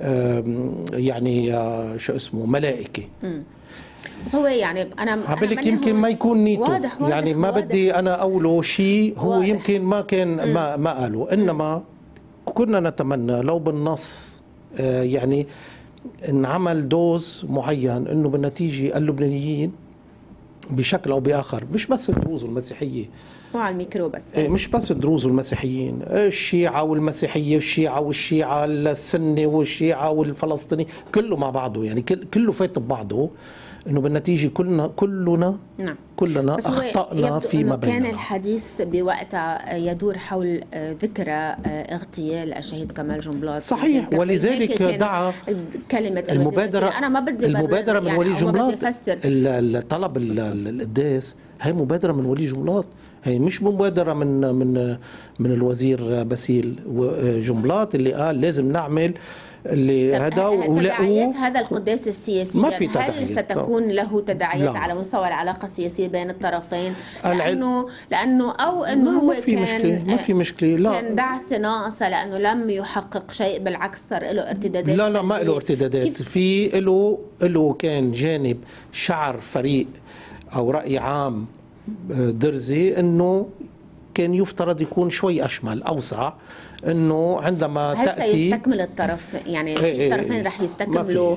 يعني شو اسمه ملائكة. بس هو يعني أنا عبالك يمكن ما يكون نيته، واضح يعني ما واضح. بدي أنا أقوله شيء هو واضح. يمكن ما كان ما قاله، إنما كنا نتمنى لو بالنص يعني انعمل دوز معين انه بالنتيجه اللبنانيين بشكل او باخر، مش بس الدروز والمسيحيه، وعلى الميكرو بس، مش بس الدروز والمسيحيين، الشيعه والمسيحيه والشيعه السنه والشيعه والفلسطيني، كله مع بعضه، يعني كله فات ببعضه، انه بالنتيجه كلنا نعم. كلنا اخطانا فيما بيننا. كان الحديث بوقتها يدور حول ذكرى اغتيال الشهيد كمال جملات. صحيح، ولذلك دعا كلمة المبادرة. أنا ما بدي المبادرة من يعني ولي جملات، الطلب القداس، هي مبادرة من ولي جملات، هي مش مبادرة من الوزير باسيل جملات اللي قال لازم نعمل اللي هذا تداعيات هذا القداس السياسي. ما في هل ستكون له تداعيات على مستوى العلاقة السياسية بين الطرفين؟ لأنه أو أنه هو ما في مشكلة لا، كان دعس ناقصة لأنه لم يحقق شيء، بالعكس صار له ارتدادات. لا ما له ارتدادات، في له كان جانب شعر فريق أو رأي عام درزي انه كان يفترض يكون شوي اشمل اوسع، انه عندما هل تاتي سيستكمل الطرف، يعني الطرفين رح يستكملوا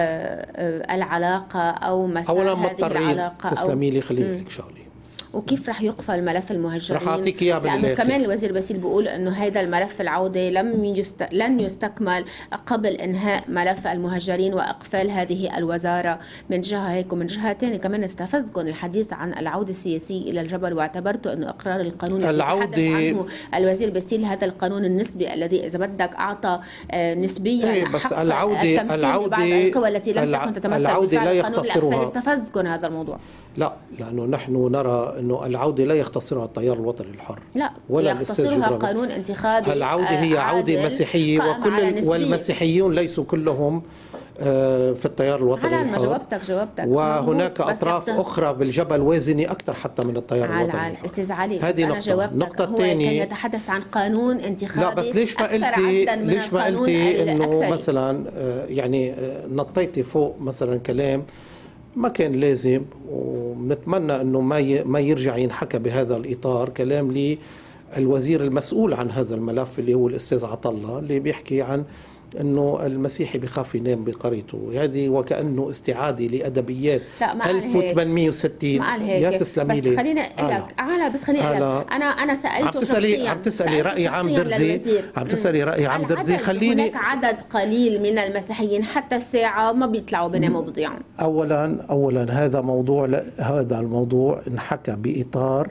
العلاقه او مسار هذه العلاقه؟ تسلمي لي، خليني لك شغله، وكيف رح يقفل ملف المهجرين؟ رح اعطيك اياه لانه كمان الوزير باسيل بيقول انه هذا الملف العوده لن يستكمل قبل انهاء ملف المهجرين واقفال هذه الوزاره من جهه هيك، ومن جهه ثانيه كمان استفزكم الحديث عن العوده السياسيه الى الجبل، واعتبرتوا انه اقرار القانون الذي عنه الوزير باسيل هذا القانون النسبي الذي اذا بدك اعطى نسبيا بس حق العوده لبعض القوى التي لم تكن تتمثل لا يختصرها. استفزكم هذا الموضوع؟ لا، لأنه نحن نرى أنه العودة لا يختصرها التيار الوطني الحر، لا ولا يختصرها قانون انتخابي. العودة هي عودة مسيحية، والمسيحيون ليسوا كلهم في التيار الوطني الحر. جاوبتك وهناك أطراف أخرى بالجبل وازنة أكثر حتى من التيار الوطني الحر. أستاذ علي، هذه أنا جاوبتك. النقطة الثانية كان يتحدث عن قانون انتخابي. لا بس ليش ما قلتي إنه مثلا يعني نطيتي فوق مثلا كلام ما كان لازم، ونتمنى انه ما يرجع ينحكى بهذا الاطار كلام للوزير المسؤول عن هذا الملف اللي هو الاستاذ عطله، اللي بيحكي عن انه المسيحي بخاف ينام بقريته، هذه وكانه استعاده لادبيات 1860. ما قال هيك. يا تسلمي لي. بس خليني اقول لك بس خليني اقول لك انا سالته شخصيا. عم تسالي راي عام درزي، عم تسالي راي عام درزي. خليني، هناك عدد قليل من المسيحيين حتى الساعه ما بيطلعوا بيناموا بضيعهم. اولا هذا الموضوع انحكى باطار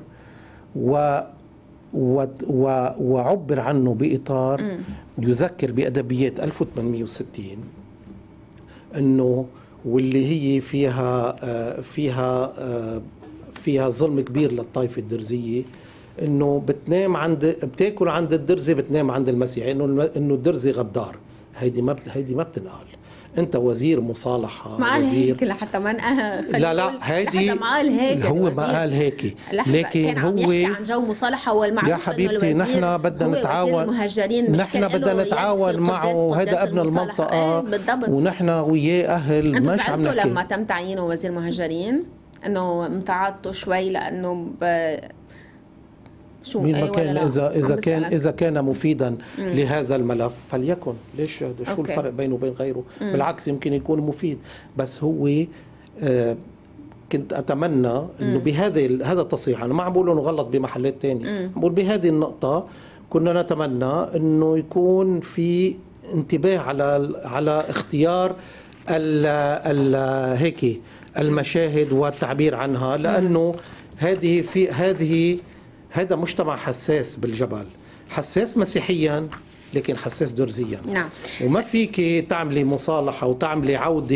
وعبر عنه بإطار يذكر بأدبيات 1860 أنه واللي هي فيها ظلم كبير للطائفة الدرزية، أنه بتاكل عند الدرزي بتنام عند المسيحي، أنه الدرزي غدار. هيدي ما بتنقال. انت وزير مصالحه، ما قال وزير هيك لحتى ما لا هيدي ما قال هيك. هو ما قال هيك، لكن كان عم يحكي عن جو مصالحه. والمعروف يا حبيبتي نحن بدنا نتعاون، نحن بدنا نتعاون معه، هذا ابن المنطقه ونحن وياه اهل. مش عم نحكي. لما تم تعيينه وزير مهاجرين انه امتعضته شوي لانه شو مين ما كان إذا كان مفيدا لهذا الملف فليكن. ليش شو الفرق بينه وبين غيره؟ بالعكس يمكن يكون مفيد. بس هو كنت أتمنى إنه هذا التصريح، أنا ما عم بقول إنه غلط بمحلات تانية، بقول بهذه النقطة كنا نتمنى إنه يكون في انتباه على اختيار هيك المشاهد والتعبير عنها، لأنه هذا مجتمع حساس بالجبل، حساس مسيحيا لكن حساس درزيا. نعم. وما فيك تعملي مصالحة وتعملي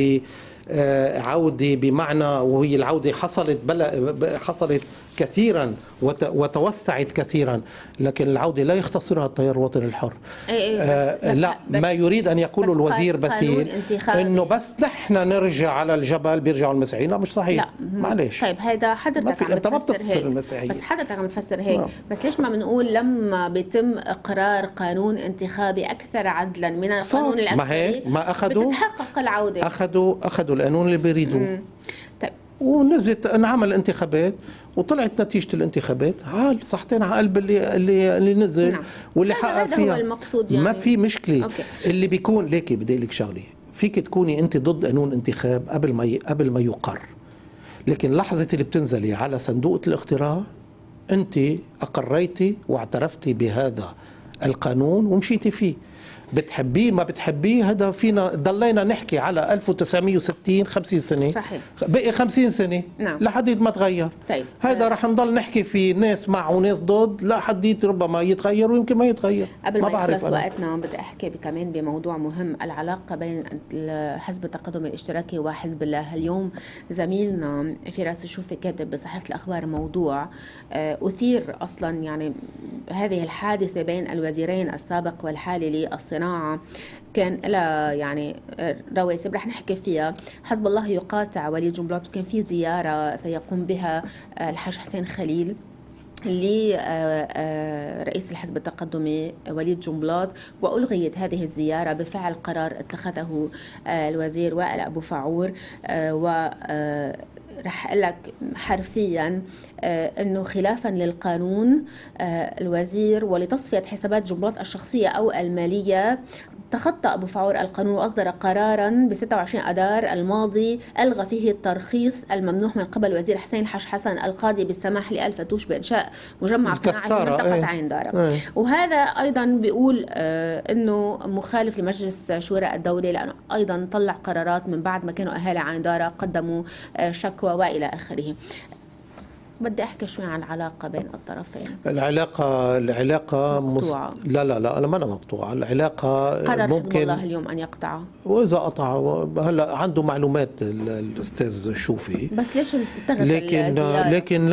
عودة بمعنى، وهي العودة حصلت كثيرا وتوسعت كثيرا، لكن العودة لا يختصرها التيار الوطني الحر. لا، ما يريد أن يقوله الوزير بسيل إنه بس نحن نرجع على الجبل بيرجعوا المسيحيين. لا مش صحيح. معلش. طيب هذا حضرتك أنت ما بتفسر المسيحيين، بس حضرتك عم تفسر هيك. بس ليش ما بنقول لما بيتم إقرار قانون انتخابي أكثر عدلا من القانون الأكثري ما أخذوا بتتحقق العودة؟ أخذوا القانون اللي بيريدوه. طيب ونزلت انعمل انتخابات وطلعت نتيجة الانتخابات صحتين على قلب اللي نزل. نعم. واللي حقق فيها. هو المقصود يعني. ما في مشكلة. أوكي. اللي بيكون ليكي بدي لك شغلة، فيك تكوني انت ضد قانون انتخاب قبل ما يقر، لكن لحظة اللي بتنزلي على صندوق الاقتراع انت اقريتي واعترفتي بهذا القانون ومشيتي فيه. بتحبيه ما بتحبيه، هذا فينا ضلينا نحكي على 1960 50 سنة. صحيح. بقي 50 سنة. نعم. لحد ما تغير. طيب. هذا رح نضل نحكي في ناس مع وناس ضد لحد ربما يتغير ويمكن ما يتغير. قبل ما يخلص وقتنا بدي احكي كمان بموضوع مهم، العلاقة بين حزب التقدم الاشتراكي وحزب الله. اليوم زميلنا فراس الشوفي كاتب بصحيفة الأخبار موضوع أثير أصلا يعني هذه الحادثة بين الوزيرين السابق والحالي للصناعة كان لها يعني رواسب رح نحكي فيها. حزب الله يقاطع وليد جنبلاط، وكان في زيارة سيقوم بها الحاج حسين خليل لرئيس الحزب التقدمي وليد جنبلاط، وألغيت هذه الزيارة بفعل قرار اتخذه الوزير وائل أبو فاعور. رح أقول لك حرفيا أنه خلافا للقانون الوزير ولتصفية حسابات جنبلاط الشخصية أو المالية تخطى أبو فاعور القانون وأصدر قرارا ب 26 أذار الماضي ألغى فيه الترخيص الممنوح من قبل وزير حسين حاج حسن القاضي بالسماح لآل فتوش بإنشاء مجمع صناعي في منطقة عين دارة. وهذا أيضا بيقول أنه مخالف لمجلس شورى الدولة، لأنه أيضا طلع قرارات من بعد ما كانوا أهالي عين دارة قدموا شكوى وإلى آخره. بدي احكي شوي عن العلاقه بين الطرفين. العلاقه مقطوعة. لا انا ما أنا مقطوعه. العلاقه قرر ممكن حزب الله اليوم ان يقطعه، واذا قطع هلا عنده معلومات الاستاذ شوفي. بس ليش التغت الزيارة؟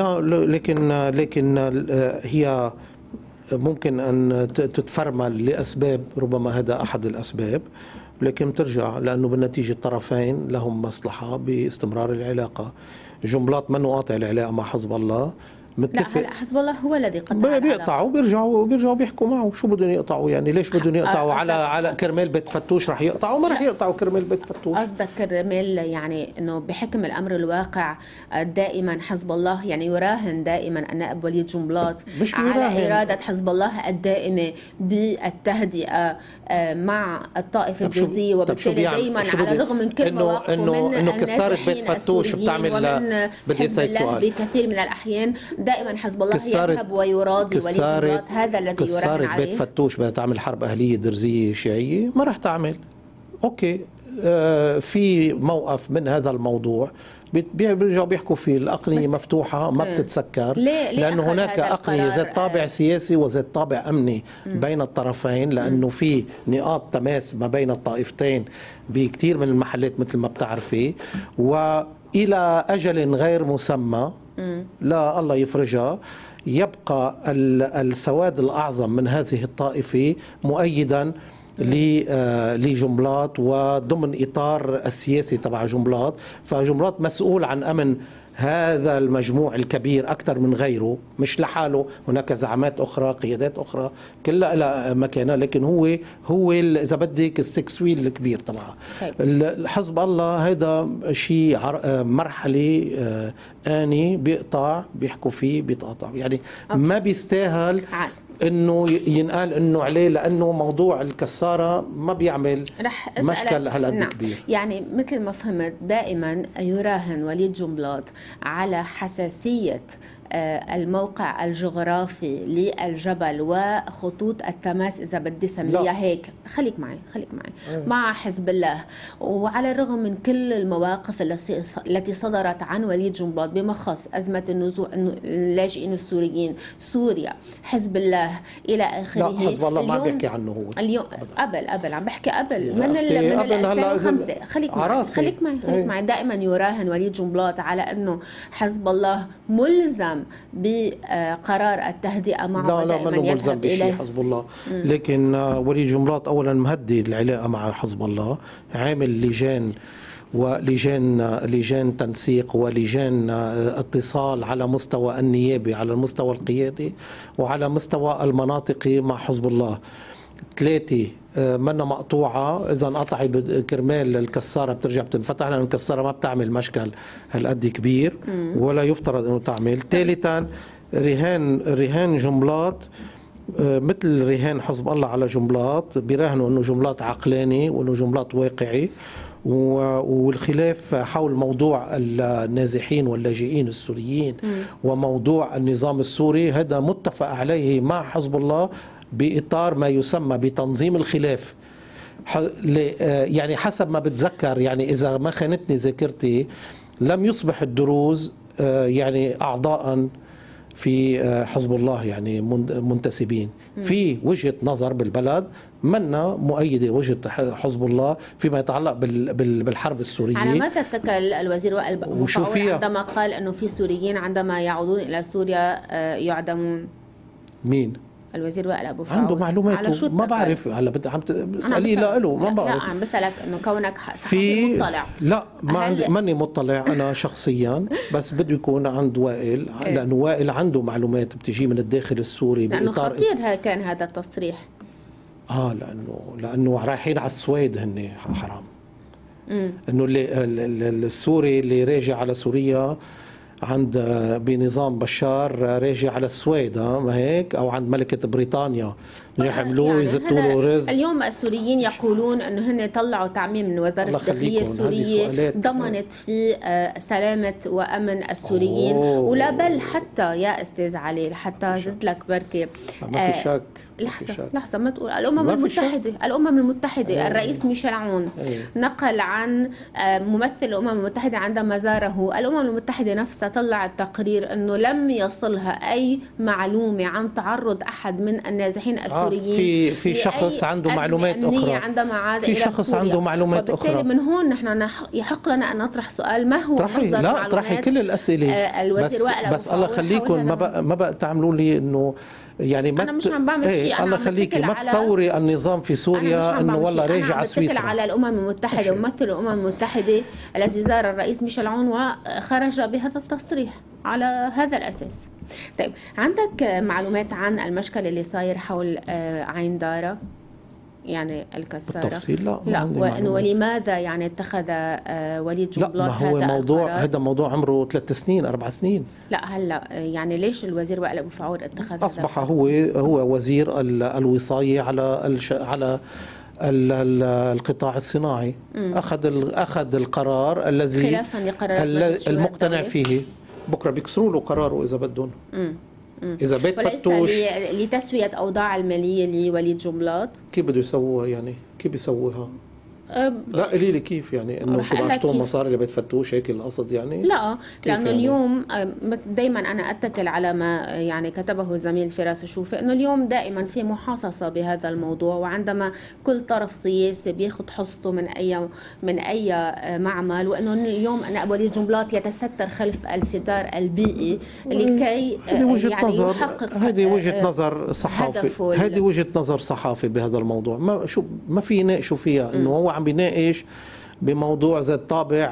لكن هي ممكن ان تتفرمل لاسباب، ربما هذا احد الاسباب، لكن ترجع لانه بالنتيجه الطرفين لهم مصلحه باستمرار العلاقه. جنبلاط منه قاطع العلاقه مع حزب الله، متفق. لا، حزب الله هو الذي قطع بيقطعوا بيرجعوا بيحكوا معه. شو بدهم يقطعوا يعني؟ ليش بدهم يقطعوا على كرمال بيت فتوش؟ رح يقطعوا؟ ما رح يقطعوا كرمال بيت فتوش. قصدك كرمال يعني انه بحكم الامر الواقع دائما حزب الله يعني يراهن دائما النائب وليد جنبلاط على اراده حزب الله الدائمه بالتهدئه مع الطائفه الجوزيه، وبالتالي دائما على الرغم من كل مواقفه انه كسرت بيت فتوش بتعمل بدي اسال سؤال. بكثير من الاحيان دائما حزب الله يذهب ويراضي وليد جنبلاط، هذا الذي يراهن عليه. بيت فتوش بدها تعمل حرب اهليه درزيه شيعيه؟ ما رح تعمل. اوكي، في موقف من هذا الموضوع بيرجعوا بيحكوا فيه. الأقنية مفتوحة ما بتتسكر، لأنه هناك أقنية ذات طابع سياسي وذات طابع أمني بين الطرفين، لأنه في نقاط تماس ما بين الطائفتين بكثير من المحلات مثل ما بتعرفي، وإلى أجل غير مسمى لا الله يفرجها يبقى السواد الأعظم من هذه الطائفة مؤيدا لجنبلاط وضمن إطار السياسي تبع جنبلاط. فجنبلاط مسؤول عن أمن هذا المجموع الكبير أكثر من غيره، مش لحاله. هناك زعامات أخرى، قيادات أخرى كلها لها مكانها، لكن هو إذا بدك السكسويل الكبير تبعها. حزب الله هذا شيء مرحلة آني بيقطع، بيحكوا فيه بيتقاطع يعني. ما بيستاهل انه ينقال انه عليه، لانه موضوع الكساره ما بيعمل مشكل هالقد كبير. يعني مثل ما فهمت دائما يراهن وليد جنبلاط على حساسيه الموقع الجغرافي للجبل وخطوط التماس اذا بدي سميها هيك. خليك معي مع حزب الله. وعلى الرغم من كل المواقف التي صدرت عن وليد جنبلاط بما خص ازمه اللاجئين السوريين، سوريا، حزب الله الى اخره. لا، حزب الله ما بيحكي عنه هو اليوم. قبل عم بحكي قبل من 2005. خليك معي دائما يراهن وليد جنبلاط على انه حزب الله ملزم بقرار التهدئة معه. لا ما ملزم بشيء حزب الله. لكن وليد جنبلاط أولا مهدي العلاقة مع حزب الله، عامل لجان تنسيق ولجان اتصال على مستوى النيابي، على المستوى القيادي وعلى مستوى المناطقي مع حزب الله. 3 منا مقطوعة، إذا انقطعت كرمال الكسارة بترجع بتنفتح، لأن الكسارة ما بتعمل مشكل هالقد كبير ولا يفترض أنه تعمل. 3 رهان جنبلاط مثل رهان حزب الله على جنبلاط، بيراهنوا أنه جنبلاط عقلاني وأنه جنبلاط واقعي، والخلاف حول موضوع النازحين واللاجئين السوريين وموضوع النظام السوري هذا متفق عليه مع حزب الله بإطار ما يسمى بتنظيم الخلاف. يعني حسب ما بتذكر، يعني إذا ما خانتني ذاكرتي، لم يصبح الدروز يعني أعضاء في حزب الله يعني منتسبين. في وجهة نظر بالبلد منا مؤيدة وجهة حزب الله فيما يتعلق بالحرب السورية. على ماذا اتكل الوزير وائل بوفاوي عندما قال أنه في سوريين عندما يعودون إلى سوريا يعدمون؟ مين؟ الوزير وائل بوفاوي عنده معلومات ما بعرف. هلا عم تسالي له ما بعرف. لا عم بسالك انه كونك صحفي مطلع. لا ما عندي، ماني مطلع انا شخصيا، بس بده يكون عند وائل لانه وائل عنده معلومات بتجي من الداخل السوري لانه خطير كان هذا التصريح. لانه رايحين على السويد هن حرام. انه السوري اللي راجع على سوريا عند بنظام بشار راجع على السويد، ما هيك؟ او عند ملكة بريطانيا يحملوه يعني يزتوا له رز. اليوم السوريين يقولون انه هن طلعوا تعميم من وزارة الداخلية السورية ضمنت في سلامة وامن السوريين. ولا بل حتى يا استاذ علي، حتى زدت لك بركة، ما في شك. لحظة ما تقول. الأمم المتحدة الرئيس ميشيل عون نقل عن ممثل الأمم المتحدة عندما زاره. الأمم المتحدة نفسها طلعت تقرير أنه لم يصلها أي معلومة عن تعرض أحد من النازحين السوريين في شخص عنده معلومات أخرى عندما عاد في إلى شخص سوريا. عنده معلومات أخرى. وبالتالي من هون نحن يحق لنا أن نطرح سؤال: ما هو مصدر معلومات؟ طرحي كل الأسئلة. الوزير وائل بس الله خليكم ما بقى تعملوا لي إنه يعني أنا مش عم بعمل شيء. الله خليكي ما تصوري النظام في سوريا انه والله راجع على سويسرا. على الامم المتحده وممثل الامم المتحده الذي زار الرئيس ميشيل عون وخرج بهذا التصريح على هذا الاساس. طيب عندك معلومات عن المشكل اللي صاير حول عين دارة يعني الكسارة؟ بالتفصيل لا، لا، عندي وانه معلومات. ولماذا يعني اتخذ وليد لا، جنبلاط ما هو هذا موضوع، القرار؟ هذا موضوع عمره 3 سنين 4 سنين. لا هلا يعني ليش الوزير وائل ابو فعور اتخذ اصبح هذا هو وزير الوصاية على القطاع الصناعي. اخذ القرار الذي خلافا لقرار مجلس شورى المقتنع الدولة؟ فيه. بكره بيكسروا له قراره اذا بدهم. اذا بيت وليس فتوش لتسوية أوضاع المالية لوليد جنبلاط؟ كيف بده يسووها يعني؟ كيف بيسووها؟ لا قولي لي كيف يعني، انه شو رح أقول لك بعشتهم كيف. مصاري لبيت فتوش هيك القصد يعني؟ لا، لأنه يعني؟ اليوم دايما أنا أتكل على ما يعني كتبه زميل فراس الشوفي، أنه اليوم دائما في محاصصة بهذا الموضوع، وعندما كل طرف سياسي بياخذ حصته من أي معمل، وأنه اليوم أنا وليد جنبلاط يتستر خلف الستار البيئي لكي هذه وجهة يعني نظر، يحقق هذه وجهة نظر صحافي، هدفه هذه وجهة نظر صحافي بهذا الموضوع. ما في يناقشوا فيها، انه هو عم بيناقش بموضوع ذات طابع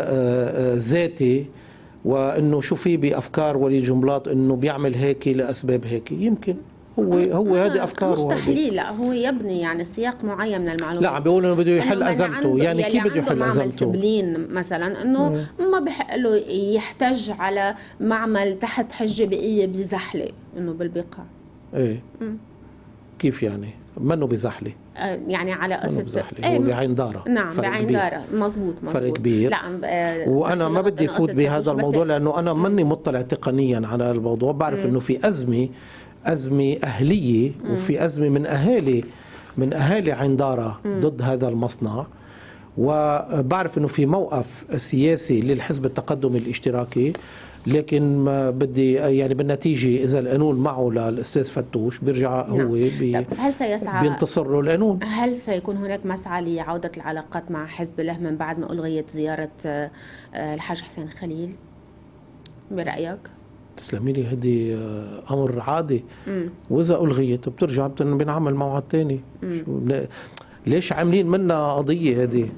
ذاتي، وانه شو في بافكار وليد جنبلاط انه بيعمل هيك لاسباب هيك. يمكن هو هذه افكاره. مش تحليل، لا هو يبني يعني سياق معين من المعلومات. لا عم بيقول انه بده يحل ازمته، يعني كيف بده يحل معمل ازمته؟ سبلين مثلا، انه ما بحق له يحتج على معمل تحت حجه بيئيه بزحله انه بالبقاع. ايه كيف يعني؟ منه بزحله يعني على قصه هو بعين دارة. نعم بعين دارة، مزبوط فرق كبير. لا وانا ما بدي فوت بهذا الموضوع لانه انا ماني مطلع تقنيا على الموضوع. بعرف انه في ازمه اهليه، وفي ازمه من اهالي عين دارة ضد هذا المصنع، وبعرف انه في موقف سياسي للحزب التقدمي الاشتراكي. لكن ما بدي يعني بالنتيجه اذا القانون معه للاستاذ فتوش بيرجع هو هل سيسعى بينتصر له القانون؟ هل سيكون هناك مسعى لعوده العلاقات مع حزب الله من بعد ما الغيت زياره الحاج حسين خليل برايك؟ تسلمي لي، هذه امر عادي. واذا الغيت بترجع بنعمل موعد ثاني. ليش عاملين منا قضيه هذه؟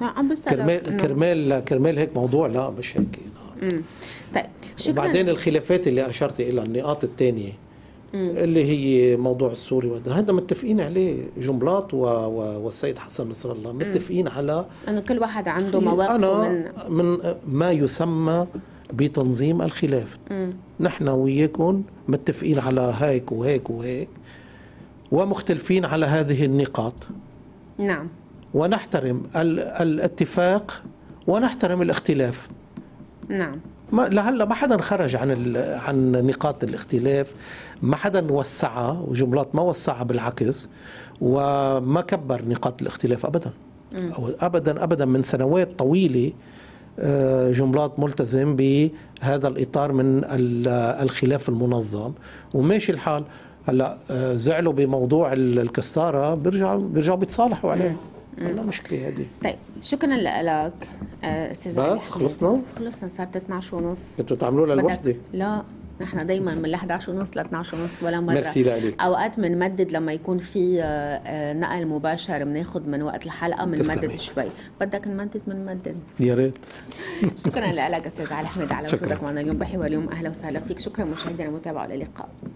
كرمال هيك موضوع؟ لا مش هيك. طيب شكرا. وبعدين الخلافات اللي اشرت الى النقاط الثانيه اللي هي موضوع السوري، هذا متفقين عليه جنبلاط والسيد حسن نصر الله، متفقين على انه كل واحد عنده مواقفه من ما يسمى بتنظيم الخلاف. نحن وياكم متفقين على هيك وهيك وهيك، ومختلفين على هذه النقاط. نعم. ونحترم الاتفاق ونحترم الاختلاف. نعم. لهلا ما حدا خرج عن نقاط الاختلاف، ما حدا وسعها، وجنبلاط ما وسعها بالعكس، وما كبر نقاط الاختلاف ابدا. ابدا ابدا. من سنوات طويله جنبلاط ملتزم بهذا الاطار من الخلاف المنظم وماشي الحال. هلا زعلوا بموضوع الكساره، بيرجعوا بيتصالحوا عليه. لا مشكله هذه. طيب شكرا لك استاذ علي. بس خلصنا صارت 12:30. انتوا تعملوها للوحده؟ لا نحن دايما من 11:30 ل 12:30 ولا مره. ميرسي لك. اوقات بنمدد لما يكون في نقل مباشر، بناخذ من وقت الحلقه بنمدد شوي. بدك نمدد بنمدد. يا ريت. شكرا لك استاذ علي حميد على وجودك معنا اليوم بحوار اليوم. اهلا وسهلا فيك. شكرا مشاهدينا المتابعه، والى اللقاء.